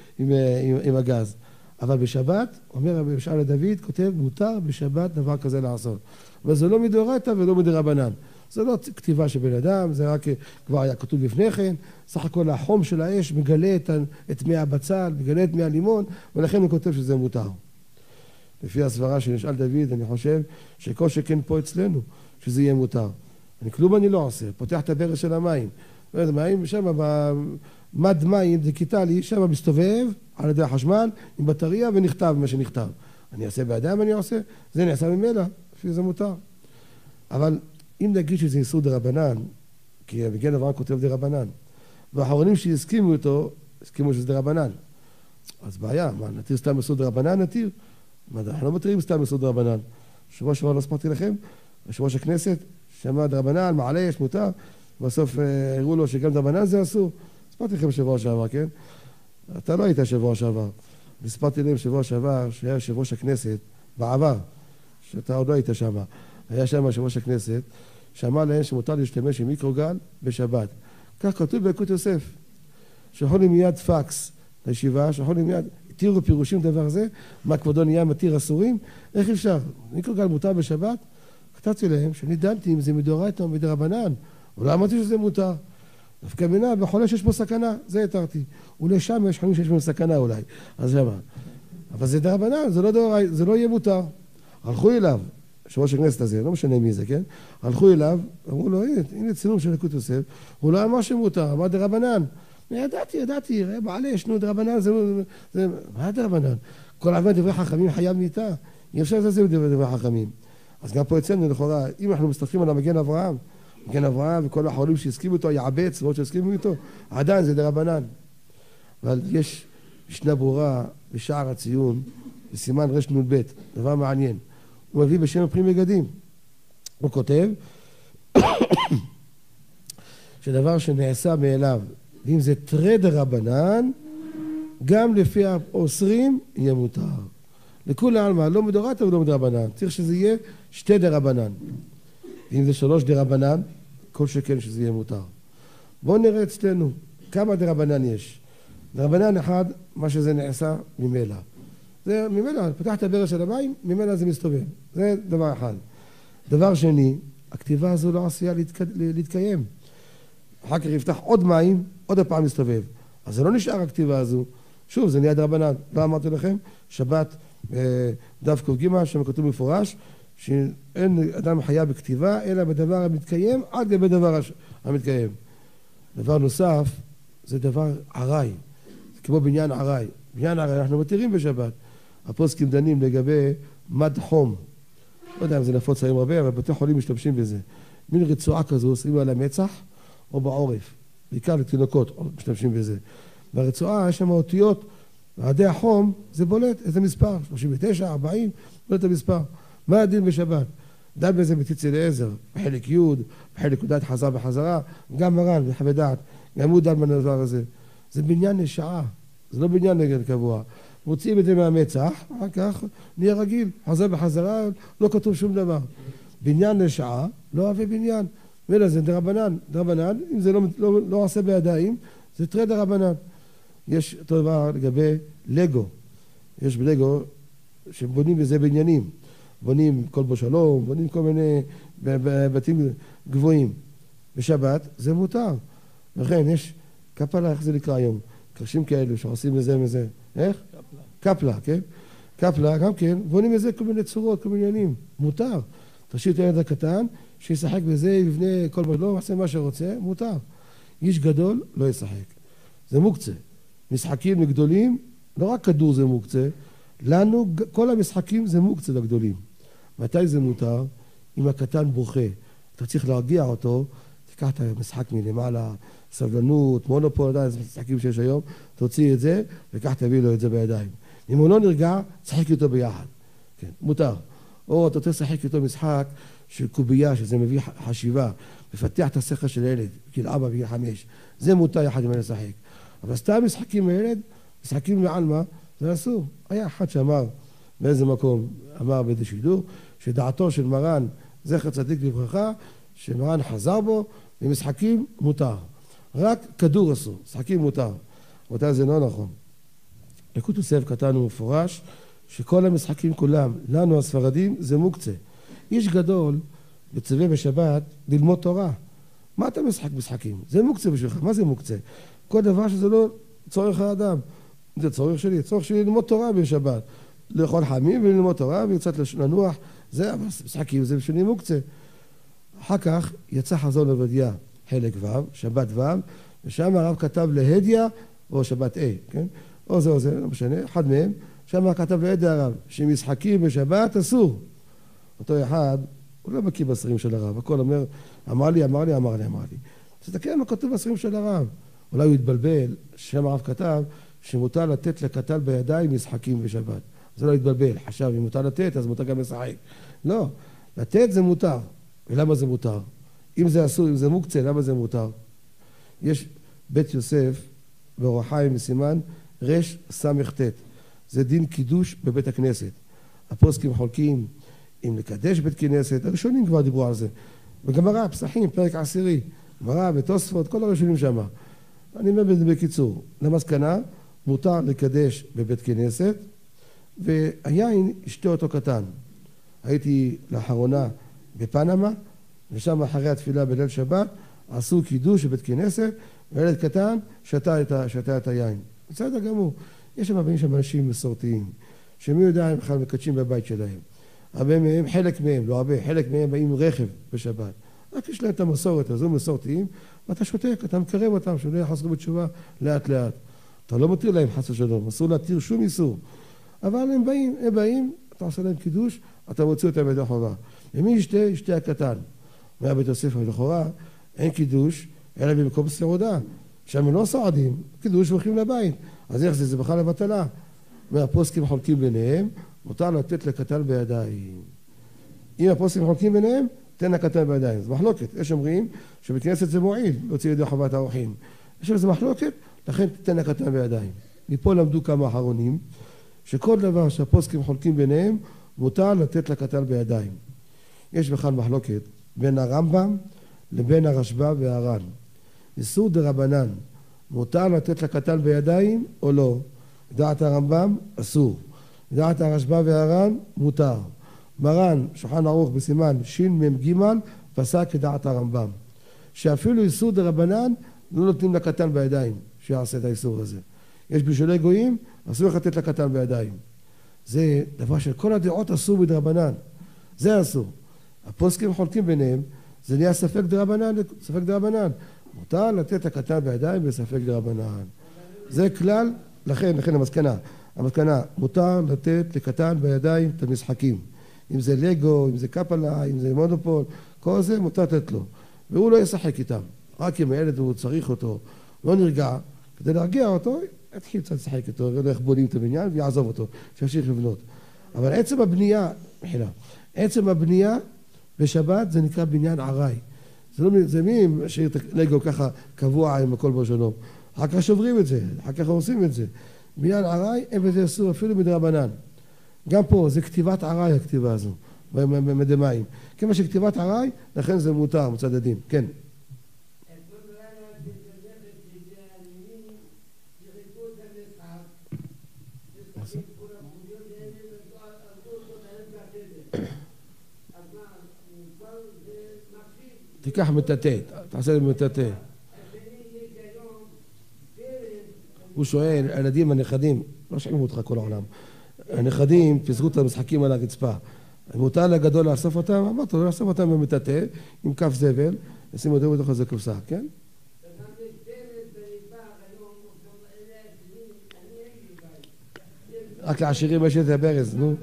עם הגז. אבל בשבת, אומר רבי ישעיה לדוד, כותב, מותר בשבת דבר כזה לעשות. אבל זה לא מדאורייתא ולא מדרבנן. זה לא כתיבה של בן אדם, זה רק כבר היה כתוב לפני כן, סך הכל החום של האש מגלה את מי הבצל, מגלה את מי הלימון, ולכן הוא כותב שזה מותר. לפי הסברה שנשאל דוד, אני חושב שכל שכן פה אצלנו, שזה יהיה מותר. כלום אני לא עושה, פותח את הברז של המים. מים שם, במד מים דיגיטלי, שם מסתובב על ידי החשמל, עם בטריה ונכתב מה שנכתב. אני אעשה בידיים, אני עושה, זה נעשה ממילא, לפי זה מותר. אבל אם נגיד שזה איסור דרבנן, כי המגן אברהם כותב דרבנן, והאחרונים שהסכימו איתו, הסכימו שזה דרבנן. אז בעיה, מה, נתיר סתם איסור דרבנן? נתיר. אנחנו לא מתירים סתם איסור דרבנן. שבוע שבוע לא הספרתי לכם, יושב ראש הכנסת, שמע דרבנן, מעלה, יש מותר, בסוף הראו לו שגם דרבנן זה אסור. הספרתי לכם שבוע שעבר, כן? אתה לא היית שבוע שעבר. הספרתי להם שבוע שעבר, שהיה יושב ראש הכנסת, בעבר, שאתה עוד לא היית שם. היה שם יושב ראש הכנסת, שאמר להם שמותר להשתמש עם מיקרוגל בשבת. כך כתוב בילקוט יוסף. שלחו לי מיד פקס לישיבה, שלחו לי מיד, התירו פירושים דבר זה, מה כבודו נהיה מתיר אסורים, איך אפשר? מיקרוגל מותר בשבת? כתבתי להם שאני דנתי אם זה מדאורייתא או מדרבנן, אבל לא אמרתי שזה מותר. דווקא מינה, בחולה שיש בו סכנה, זה התרתי. אולי שם יש חולים שיש בו סכנה אולי, אז שמה. אבל זה דרבנן, זה לא יהיה מותר. הלכו אליו. יושב ראש הכנסת הזה, לא משנה מי זה, כן? הלכו אליו, אמרו לו, הנה צילום של ילקוט יוסף, הוא לא אמר שמותר, אמר דרבנן. ידעתי, בעלה, ישנו דרבנן, מה דרבנן? כל עבר דברי חכמים חייב מיתה, אי אפשר לזה דברי חכמים. אז גם פה אצלנו, לכאורה, אם אנחנו מסתכלים על המגן אברהם, מגן אברהם וכל החולים שהסכימו איתו, יעבץ, ועוד שהסכימו איתו, עדיין זה דרבנן. אבל יש משנה ברורה בשער הציון, בסימן רנ"ב, דבר מעניין. הוא מביא בשם פרי מגדים. הוא כותב שדבר שנעשה מאליו, ואם זה תרי דרבנן, גם לפי האוסרים יהיה מותר. לכולי עלמא, לא מדאורייתא ולא מדרבנן. צריך שזה יהיה שתי דרבנן. ואם זה 3 דרבנן, כל שכן שזה יהיה מותר. בואו נראה אצלנו כמה דרבנן יש. דרבנן אחד, מה שזה נעשה ממילא. זה ממילא, פתח את הברז של המים, ממילא זה מסתובב. זה דבר אחד. דבר שני, הכתיבה הזו לא עשויה להתקיים. אחר כך יפתח עוד מים, עוד הפעם מסתובב. אז זה לא נשאר הכתיבה הזו. שוב, זה נהיה דרבנן. לא אמרתי לכם, שבת דף ק"ג, שם כתוב מפורש, שאין אדם חיה בכתיבה, אלא בדבר המתקיים, עד גבי דבר המתקיים. דבר נוסף, זה דבר ערי. זה כמו בניין ערי. בניין ערי, אנחנו מתירים בשבת. הפוסקים דנים לגבי מד חום. לא יודע אם זה נפוץ היום הרבה, אבל בתי חולים משתמשים בזה. מין רצועה כזו, שמים על המצח או בעורף. בעיקר לתינוקות משתמשים בזה. ברצועה יש שם אותיות, ועדי החום זה בולט, איזה מספר? 39, 40, בולט המספר. מה הדין בשבת? דן בזה בציץ אליעזר, בחלק י', בחלק י' חזר בחזרה, גם מרן, בחוות דעת, גם הוא דן בדבר הזה. זה בניין לשעה, זה לא בניין נגד קבוע. מוציאים את זה מהמצח, אחר כך נהיה רגיל, חזר בחזרה, לא כתוב שום דבר. בניין לשעה, לא אוהב בניין. ואלה זה דרבנן, דרבנן, אם זה לא עושה בידיים, זה תרי דרבנן. יש אותו דבר לגבי לגו. יש בלגו שבונים בזה בניינים. בונים כל בו שלום, בונים כל מיני בתים גבוהים. בשבת זה מותר. לכן יש קפלה, איך זה נקרא היום? קרשים כאלו שעושים מזה מזה. איך? קפלה, כן? קפלה, גם כן, בונים מזה כל מיני צורות, כל מיני עניינים. מותר. תשאיר את הילד הקטן, שישחק בזה, יבנה כל מה, לא עושה מה שרוצה, מותר. איש גדול לא ישחק. זה מוקצה. משחקים לגדולים, לא רק כדור זה מוקצה, לנו כל המשחקים זה מוקצה לגדולים. מתי זה מותר? אם הקטן בוכה, אתה צריך להרגיע אותו, תיקח את המשחק מלמעלה, סבלנות, מונופול, זה משחקים שיש היום, תוציא את זה, וכך תביא לו את זה בידיים. אם הוא לא נרגע, תשחק איתו ביחד. כן, מותר. או אתה רוצה לשחק איתו משחק של קובייה, שזה מביא חשיבה, מפתח את השכל של הילד, גיל 4 וגיל 5. זה מותר יחד עם לשחק. אבל סתם משחקים לילד, משחקים לעלמה, זה אסור. היה אחד שאמר, באיזה מקום, אמר באיזה שידור, שדעתו של מרן, זכר צדיק לברכה, שמרן חזר בו, ומשחקים מותר. רק כדור אסור, משחקים מותר. אותה זה לא נכון. לקוט יוסף כתב ומפורש, שכל המשחקים כולם, לנו הספרדים, זה מוקצה. איש גדול, מצווה בשבת, ללמוד תורה. מה אתה משחק משחקים? זה מוקצה בשבילך, מה זה מוקצה? כל דבר שזה לא צורך האדם. זה צורך שלי, צורך שלי ללמוד תורה בשבת. לאכול חמים וללמוד תורה וקצת לנוח, זה משחקים, זה בשבילי מוקצה. אחר כך יצא חזון עובדיה, חלק ו', שבת ו', ושם הרב כתב להדיה, או שבת A, כן? או זה, לא משנה, אחד מהם, שם כתב להדיה הרב, שמשחקים בשבת אסור. אותו אחד, הוא לא מכיר בספרים של הרב, הכל אומר, אמר לי. תסתכל מה כתוב בספרים של הרב. אולי הוא התבלבל, שם הרב כתב, שמותר לתת לקטן בידיים משחקים בשבת. זה לא התבלבל, חשב, אם מותר לתת, אז מותר גם לשחק. לא, לתת זה מותר. ולמה זה מותר? אם זה אסור, אם זה מוקצה, למה זה מותר? יש בית יוסף באור החיים בסימן רש סמך תת. זה דין קידוש בבית הכנסת. הפוסקים חולקים אם לקדש בית כנסת, הראשונים כבר דיברו על זה. בגמרא, פסחים, פרק 10, גמרא ותוספות, כל הראשונים שם. אני אומר בקיצור, למסקנה, מותר לקדש בבית כנסת, והיין ישתה אותו קטן. הייתי לאחרונה בפנמה, ושם אחרי התפילה בליל שבת, עשו קידוש בבית כנסת, וילד קטן שתה את היין. בסדר גמור. יש שם הבאים שם אנשים מסורתיים, שמי יודע הם בכלל מקדשים בבית שלהם. הרבה מהם, חלק מהם, לא הרבה, חלק מהם באים עם רכב בשבת. רק יש להם את המסורת הזו, מסורתיים, ואתה שותק, אתה מקרב אותם, שלא יחזרו בתשובה לאט לאט. אתה לא מתיר להם חס ושלום, אסור להתיר שום איסור. אבל הם באים, אתה עושה להם קידוש, אתה מוציא אותם בידי חובה. ומי ישתה הקטן? מהבית הספר לכאורה, אין קידוש, אלא במקום סעודה. שם הם לא סועדים, קידוש הולכים לבית. אז איך זה? זה בכלל לבטלה. והפוסקים חולקים ביניהם, מותר לתת לקטן בידיים. אם הפוסקים חולקים ביניהם, תן לקטן בידיים. זה מחלוקת. יש אומרים שבכנסת זה מועיל, להוציא ידי חובת האורחים. יש לזה מחלוקת, לכן תן לקטן בידיים. מפה למדו כמה אחרונים, שכל דבר שהפוסקים חולקים ביניהם, מותר לתת לקטן בידיים. יש בכלל מחלוקת בין הרמב"ם לבין הרשב"א והר"ן. איסור דרבנן, מותר לתת לקטן בידיים או לא? דעת הרמב"ם, אסור. דעת הרשב"א והר"ן, מותר. מרן, שולחן ערוך בסימן שמ"ג, פסק כדעת הרמב"ם. שאפילו איסור דרבנן, לא נותנים לקטן בידיים שיעשה את האיסור הזה. יש בישולי גויים, אסור לתת לקטן בידיים. זה דבר של כל הדעות אסור בדרבנן. זה אסור. הפוסקים חולקים ביניהם, זה נהיה ספק דרבנן. מותר לתת לקטן בידיים בספק דרבנן. זה כלל, לכן המסקנה, מותר לתת לקטן בידיים את המשחקים. אם זה לגו, אם זה קפלה, אם זה מונופול, כל זה מותר לתת לו. והוא לא ישחק איתם. רק אם הילד הוא צריך אותו, לא נרגע, כדי להרגיע אותו, יתחיל קצת לשחק איתו, ולא איך בונים את הבניין ויעזוב אותו, שימשיך לבנות. אבל עצם הבנייה בשבת זה נקרא בניין עראי. זה מי משאיר את לגו ככה קבוע עם הכל בשלום. אחר כך שוברים את זה, אחר כך עושים את זה. בניין עראי, אין בזה אסור אפילו מדרבנן. גם פה זה כתיבת עראי הכתיבה הזו, במדי מים. כמה שכתיבת עראי, לכן זה מותר, מצד הדין. כן. תיקח מטאטא, תעשה לי מטאטא. הוא שואל, הילדים, הנכדים, לא שומעים אותך כל העולם, הנכדים פיזרו את המשחקים על הרצפה. מותר לגדול לאסוף אותם? אמרת לו, לאסוף אותם במטאטא, עם כף זבל, נשים אותם בתוך איזה קופסה, כן? רק לעשירים יש את הברז, נו.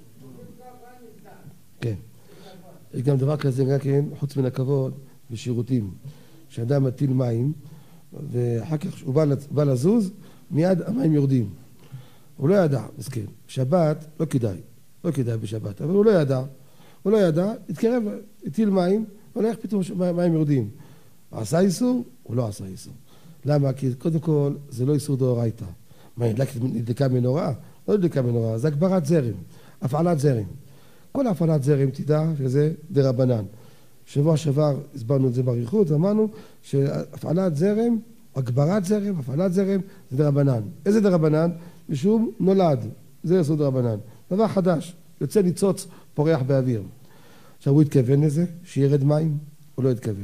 כן. יש גם דבר כזה, גם כן, חוץ מן הכבוד, בשירותים. כשאדם מטיל מים, ואחר כך הוא בא לזוז, מיד המים יורדים. הוא לא ידע, מסכן. שבת, לא כדאי בשבת, אבל הוא לא ידע, התקרב, הטיל מים, הולך פתאום מים יורדים. עשה איסור? הוא לא עשה איסור. למה? כי קודם כל, זה לא איסור דאורייתא. מה, נדלקה מנורה? לא נדלקה מנורה, זה הגברת זרם, הפעלת זרם. כל הפעלת זרם תדע שזה דרבנן. שבוע שעבר הסברנו את זה באריכות, אמרנו שהפעלת זרם, הגברת זרם, הפעלת זרם, זה דרבנן. איזה דרבנן? משום נולד, זה יסוד דרבנן. דבר חדש, יוצא ניצוץ פורח באוויר. עכשיו הוא התכוון לזה, שירד מים, הוא לא התכוון.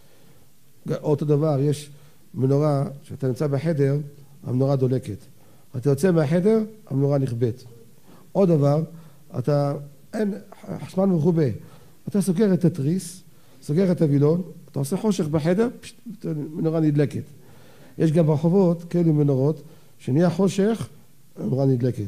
אותו דבר, יש מנורה, שאתה נמצא בחדר, המנורה דולקת. אתה יוצא מהחדר, המנורה נכבאת. עוד דבר, אין חשמל מכובה. אתה סוגר את התריס, סוגר את הווילון, אתה עושה חושך בחדר, מנורה נדלקת. יש גם ברחובות כאלו מנורות, שנהיה חושך, המנורה נדלקת.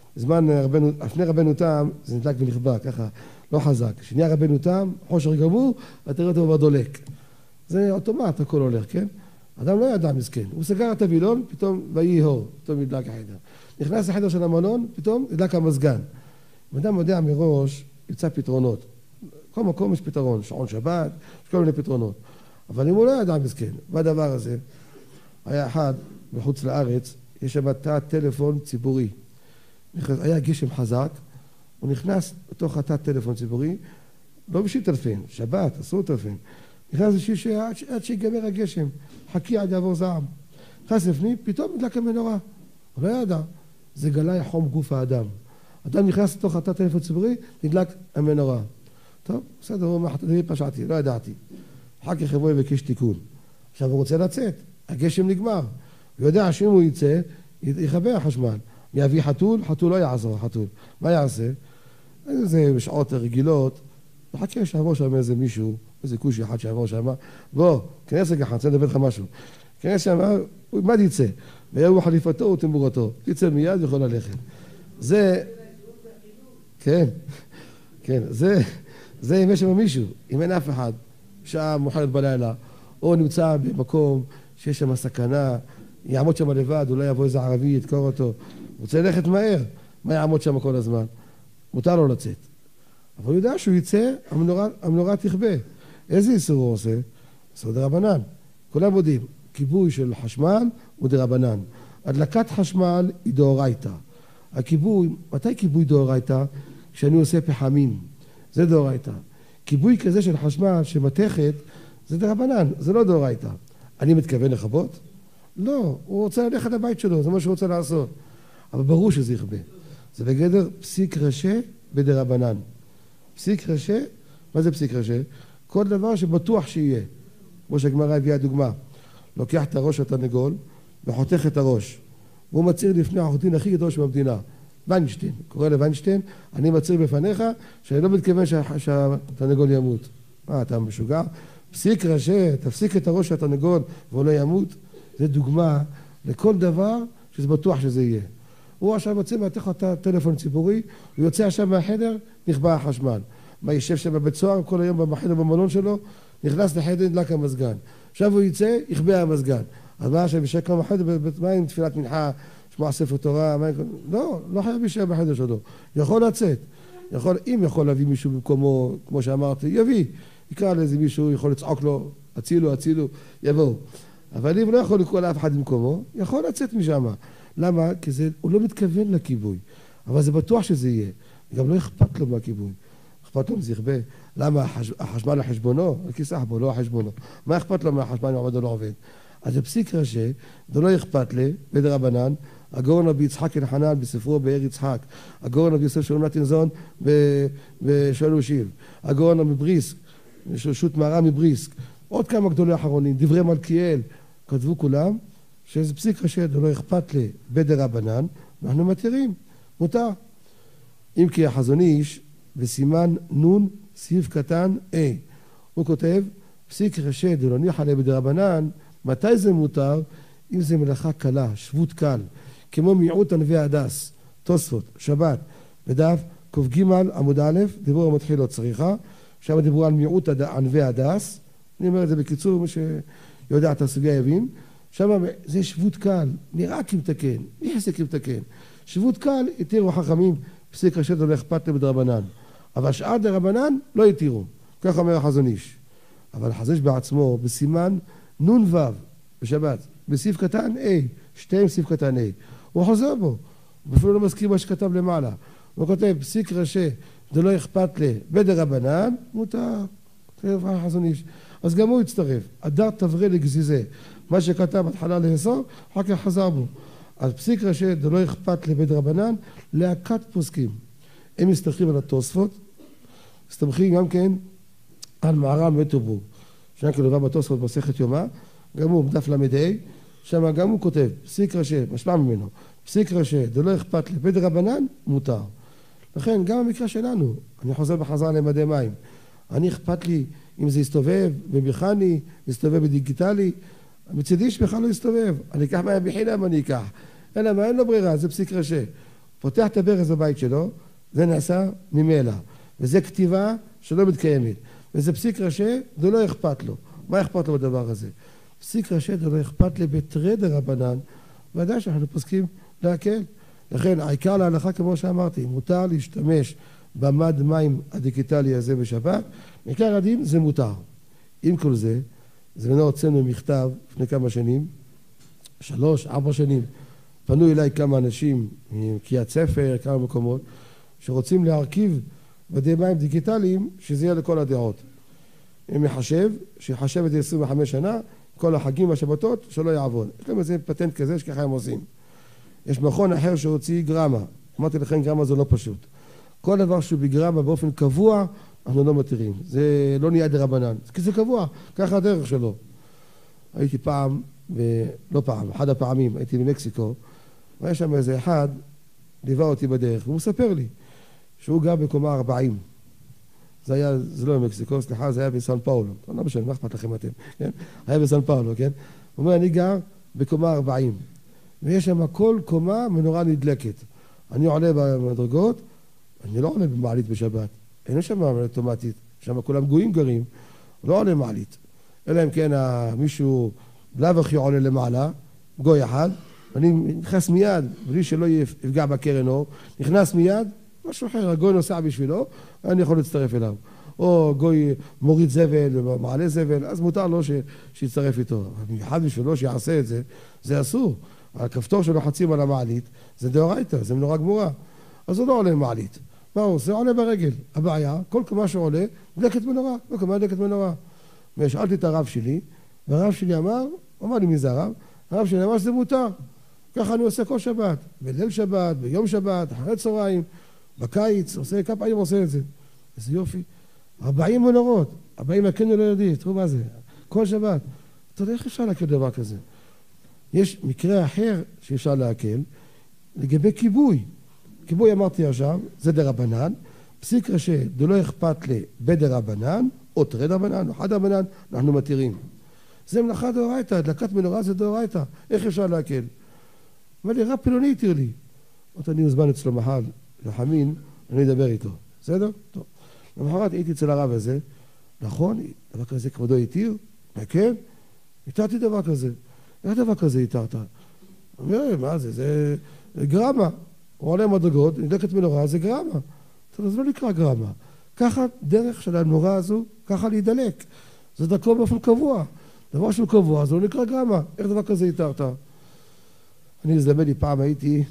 לפני רבנו תם, זה נדלק ונכבה, ככה, לא חזק. כשנהיה רבנו תם, חושך גמור, אתה רואה אותו בדולק. זה אוטומט, הכל הולך, כן? אדם לא ידע מסכן. הוא סגר את הווילון, פתאום ויהי אור, פתאום נדלק החדר. נכנס לחדר של המלון, פתאום נדלק המזגן. אם אדם יודע מראש, ימצא פתרונות. כל מקום יש פתרון, שעון שבת, יש כל מיני פתרונות. אבל אם הוא לא ידע מסכן, בדבר הזה, היה אחד בחוץ לארץ, יש שם תא טלפון ציבורי. היה גשם חזק, הוא נכנס לתוך התא טלפון ציבורי, לא בשביל טלפן, שבת, אסור טלפן. נכנס בשביל עד שיגמר הגשם, חכי עד יעבור זעם. נכנס לפנים, פתאום נדלק המנורה. הוא לא ידע, זה גלה חום גוף האדם. אדם נכנס לתוך התא טלפון ציבורי, נדלק המנורה. טוב, בסדר, הוא אומר, אני פשעתי, לא ידעתי. אחר כך יבוא ובקש תיקון. עכשיו הוא רוצה לצאת, הגשם נגמר. הוא יודע שאם הוא יצא, יחבר החשמל. יביא חתול, חתול לא יעזור, חתול. מה יעשה? זה בשעות רגילות, וחכה שיעבור שם איזה מישהו, איזה כושי אחד שיעבור שם, בוא, כנס רגע, אני רוצה לדבר לך משהו. כנס שם, הוא מיד יצא, ויהיו חליפתו ותמורתו. יצא מיד ויכול ללכת. זה, כן, כן, זה אם יש שם מישהו, אם אין אף אחד, שעה מאוחרת בלילה, או נמצא במקום שיש שם סכנה, יעמוד שם לבד, אולי יבוא איזה ערבי, ידקור אותו, רוצה ללכת מהר, מה יעמוד שם כל הזמן? מותר לו לצאת. אבל הוא יודע שהוא יצא, המנורה תכבה. איזה איסור הוא עושה? איסור דרבנן. כולם יודעים, כיבוי של חשמל הוא דרבנן. הדלקת חשמל היא דאורייתא. הכיבוי, מתי כיבוי דאורייתא? כשאני עושה פחמים. זה דאורייתא. כיבוי כזה של חשמל שמתכת, זה דרבנן, זה לא דאורייתא. אני מתכוון לכבות? לא, הוא רוצה ללכת לבית שלו, זה מה שהוא רוצה לעשות. אבל ברור שזה יכבה. זה בגדר פסיק רשע בדרבנן. פסיק רשע, מה זה פסיק רשע? כל דבר שבטוח שיהיה. כמו שהגמרא הביאה דוגמה. לוקח את הראש התרנגול וחותך את הראש. והוא מצהיר לפני העורך דין הכי גדול שבמדינה. ויינשטיין, קורא לוויינשטיין, אני מצהיר בפניך שאני לא מתכוון שהתרנגול ימות. מה, אתה משוגע? פסיק רשע, תפסיק את הראש של התרנגול והוא לא ימות. זה דוגמה לכל דבר שזה בטוח שזה יהיה. הוא עכשיו יוצא מהתך הטלפון ציבורי, הוא יוצא עכשיו מהחדר, נכבה החשמל. מה, יישב שם בבית סוהר כל היום בחדר במלון שלו, נכנס לחדר, נדלק המזגן. עכשיו הוא יצא, יכבה המזגן. אז מה עכשיו, ישב כמה חדר, מה עם תפילת מנחה, שמוע ספר תורה, לא חייב להישאר בחדר שלו. יכול לצאת. אם יכול להביא מישהו במקומו, כמו שאמרתי, יביא. יקרא לאיזה מישהו, יכול לצעוק לו, הצילו, יבואו. אבל אם לא יכול לקרוא לאף אחד במקומו, יכול לצאת משם. למה? כי הוא לא מתכוון לכיבוי. אבל זה בטוח שזה יהיה. גם לא אכפת לו מהכיבוי. אכפת לו מזה יכבה. למה? החשמל לחשבונו? הכיסח בו, לא החשבונו. מה אכפת לו מהחשמל אם עובד או לא עובד? אז זה פסיק רשע, זה לא אכפת לי, בדרבנן. הגאון רבי יצחק אלחנן בספרו באר יצחק. הגאון רבי יוסף שלום נתנזון בשואל ושיב. הגאון מבריסק יש רשות מהר"ם מבריסק, עוד כמה גדולי אחרונים, דברי מלכיאל, כתבו כולם, שזה פסיק ראשי דלא אכפת לי בדרבנן, אנחנו מתירים, מותר. אם כי החזון איש, בסימן נון, סעיף קטן A, הוא כותב, פסיק ראשי דלא ניחא לי בדרבנן, מתי זה מותר? אם זה מלאכה קלה, שבות קל, כמו מיעוט ענבי הדס, תוספות, שבת, בדף ק"ג עמוד א', דיבור המתחיל לא צריכה, שם דיברו על מיעוט ענבי הדס, אני אומר את זה בקיצור, מי שיודע את הסוגיה יבין, שם זה שבות קל, נראה כמתקן, מי יעשה כמתקן? שבות קל התירו חכמים, פסיק ראשי דלא אכפת לי בדרבנן, אבל שאר דרבנן לא התירו, כך אומר החזון איש. אבל החזון איש בעצמו, בסימן נ"ו בשבת, בסעיף קטן A, שתיים סעיף קטן A, הוא חוזר בו, הוא אפילו לא מזכיר מה שכתב למעלה, הוא כותב, פסיק ראשי דלא אכפת לי בדרבנן, מותר, כתב החזון איש. אז גם הוא הצטרף, הדר תברא לגזיזה, מה שכתב התחלה לאסור, אחר כך חזר בו. אז פסיק ראשי דלא אכפת לי בדרבנן, להקת פוסקים. הם מסתמכים על התוספות, מסתמכים גם כן על מהר"ם מטרבורג, שם כלובה בתוספות במסכת יומא, גם הוא בדף ל"ה, שם גם הוא כותב, פסיק ראשי, משמע ממנו, פסיק ראשי דלא אכפת לי בדרבנן, מותר. לכן גם במקרה שלנו, אני חוזר בחזרה למדי מים, אני אכפת לי אם זה יסתובב במכני, יסתובב בדיגיטלי, מצידי שבכלל לא יסתובב, אני אקח מים בחינם אני אקח, אלא מה אין לו ברירה, זה פסיק ראשי. פותח את הברז בבית שלו, זה נעשה ממילא, וזה כתיבה שלא מתקיימת, וזה פסיק ראשי, זה לא אכפת לו. מה אכפת לו בדבר הזה? פסיק ראשי זה לא אכפת לי בתרי דרבנן, ודאי שאנחנו פוסקים להקל. לכן העיקר להלכה כמו שאמרתי, מותר להשתמש במד מים הדיגיטלי הזה בשבת, בעיקר הדין זה מותר. עם כל זה, זמנו הוצאנו מכתב לפני כמה שנים, 3-4 שנים, פנו אליי כמה אנשים מקריית ספר, כמה מקומות, שרוצים להרכיב בדי מים דיגיטליים, שזה יהיה לכל הדעות. אם שיחשב את זה 25 שנה, כל החגים והשבתות, שלא יעבוד. יש להם איזה פטנט כזה שככה הם עושים. יש מכון אחר שהוציא גרמה. אמרתי לכם, גרמה זה לא פשוט. כל דבר שהוא בגרמה באופן קבוע, אנחנו לא מתירים. זה לא נהיה דרבנן. כי זה קבוע, ככה הדרך שלו. הייתי פעם, לא פעם, אחד הפעמים, הייתי במקסיקו, והיה שם איזה אחד, ליווה אותי בדרך, והוא מספר לי שהוא גר בקומה 40. זה לא במקסיקו, סליחה, זה היה בסן פאולו. לא משנה, מה אכפת לכם אתם, כן? היה בסן פאולו, כן? הוא אומר, אני גר בקומה 40, ויש שם כל קומה מנורה נדלקת. אני עולה במדרגות, אני לא עולה במעלית בשבת. אין שם מעלית אוטומטית, שם כולם גויים גרים, לא עולה מעלית. אלא אם כן מישהו בלאו הכי עולה למעלה, גוי אחד, אני נכנס מיד, בלי שלא יפגע בקרן אור, נכנס מיד, משהו אחר, הגוי נוסע בשבילו, אני יכול להצטרף אליו. או גוי מוריד זבל, מעלה זבל, אז מותר לו שיצטרף איתו. במיוחד בשבילו שיעשה את זה, זה אסור. הכפתור שלו חצים על המעלית, זה דאורייתא, זה מנורה גמורה. אז הוא לא עולה מעלית. מה הוא עושה? עולה ברגל. הבעיה, כל קומה שעולה, דלקת מנורה, כל קומה דלקת מנורה. ושאלתי את הרב שלי, והרב שלי אמר לי מי זה הרב? הרב שלי אמר שזה מותר. ככה אני עושה כל שבת, בליל שבת, ביום שבת, אחרי צהריים, בקיץ, עושה כמה פעמים עושה את זה. איזה יופי. 40 מנורות, 40 הקנו לא יודעים, תראו מה זה, כל שבת. אתה יודע איך אפשר להקל דבר כזה? יש מקרה אחר שאפשר להקל, לגבי כיבוי. כיבוי אמרתי עכשיו, זה דרבנן, פסיק ראשי, דלא אכפת לי בדרבנן, או תרי דרבנן, או חד דרבנן, אנחנו מתירים. זה מלאכה דאורייתא, הדלקת מנורה זה דאורייתא, איך אפשר להקל? אבל לי, רב פילוני התיר לי. אני מוזמן אצלו מחר לחמין, אני אדבר איתו. בסדר? טוב. למחרת הייתי אצל הרב הזה, נכון, דבר כזה כבודו התיר? כן? התרתי דבר כזה. איך דבר כזה התרת? אומר, מה זה? זה גרמה. הוא עולה מדרגות, נדלקת מנורה, זה גרמה. זה לא נקרא גרמה. ככה דרך של המנורה הזו, ככה להידלק. זה דרכו באופן קבוע. דבר שהוא קבוע, זה לא נקרא גרמה. איך דבר כזה התרת? אני הזדמן לי פעם, הייתי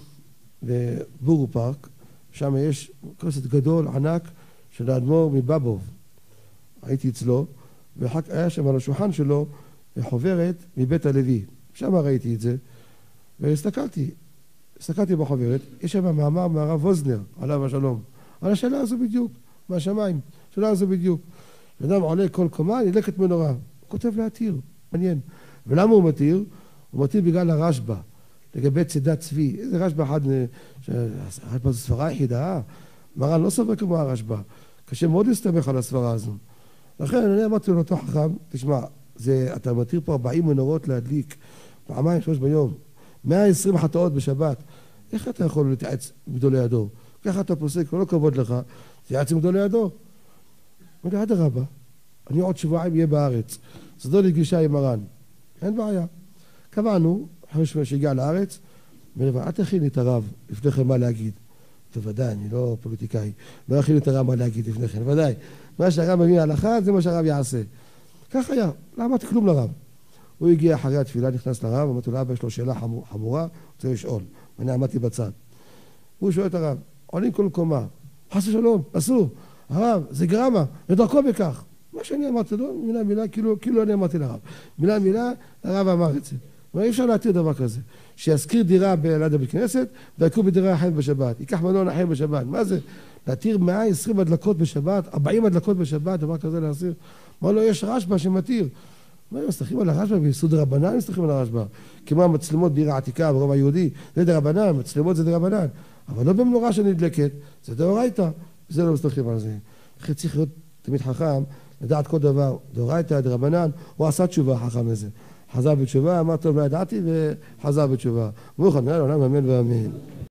בבורו פארק, שם יש כנסת גדול, ענק, של האדמו"ר מבאבוב. הייתי אצלו, והיה שם על השולחן שלו חוברת מבית הלוי. שם ראיתי את זה, והסתכלתי בחוברת, יש שם מאמר מהרב ווזנר, עליו השלום, על השאלה הזו בדיוק, מהשמיים, השאלה הזו בדיוק. אדם עולה כל קומה, נדלקת מנורה. הוא כותב להתיר, מעניין. ולמה הוא מתיר? הוא מתיר בגלל הרשב"א, לגבי צידת צבי. איזה רשב"א אחד, הרשב"א זו סברה יחידה, מרן לא סובר כמו הרשב"א. קשה מאוד להסתמך על הסברה הזו. לכן אני אמרתי לאותו חכם, תשמע, אתה מתיר פה 40 מנורות להדליק, פעמיים 3 ביום, 120 חטאות בשבת. איך אתה יכול להתייעץ עם גדולי הדור? ככה אתה פוסק, לא כבוד לך, תתייעץ עם גדולי הדור. אמרתי, עד הרבה, אני עוד שבועיים אהיה בארץ, סדר לי פגישה עם מרן. אין בעיה. קבענו, אחרי שהגיע לארץ, אל תכין לי את הרב לפני כן מה להגיד. בוודאי, אני לא פוליטיקאי, לא אכין לי את הרב מה להגיד לפני כן, בוודאי. מה שהרב מבין להלכה, זה מה שהרב יעשה. כך היה, לא אמרתי כלום לרב. הוא הגיע אחרי התפילה, נכנס לרב, אמרתי לאבא, יש לו שאלה חמורה, רוצה לשאול. ואני עמדתי בצד. הוא שואל את הרב, עולים כל קומה, חס ושלום, אסור, הרב, זה גרמה, לדרכו בכך. מה שאני אמרתי לו, מילה, כאילו אני אמרתי לרב. מילה, הרב אמר את זה. אי אפשר להתיר דבר כזה. שיזכיר דירה ליד הבית כנסת, ויקום בדירה אחרת בשבת. ייקח מלון אחר בשבת. מה זה? להתיר 120 הדלקות בשבת, 40 הדלקות בשבת, דבר כזה להסיר. מה לא, יש רשב"א שמתיר. מה, מסתכלים על הרשב"א ביסוד רבנן, מסתכלים על הרשב"א. כמו המצלמות בעיר העתיקה, ברוב היהודי, זה דרבנן, מצלמות זה דרבנן. אבל לא במנורה שנדלקת, זה דאורייתא, וזה לא מסתכלים על זה. לכן צריך להיות תמיד חכם, לדעת כל דבר, דאורייתא, דרבנן, הוא עשה תשובה חכם לזה. חזר בתשובה, אמר טוב לא ידעתי וחזר בתשובה. ברוך ה' לעולם אמן ואמן.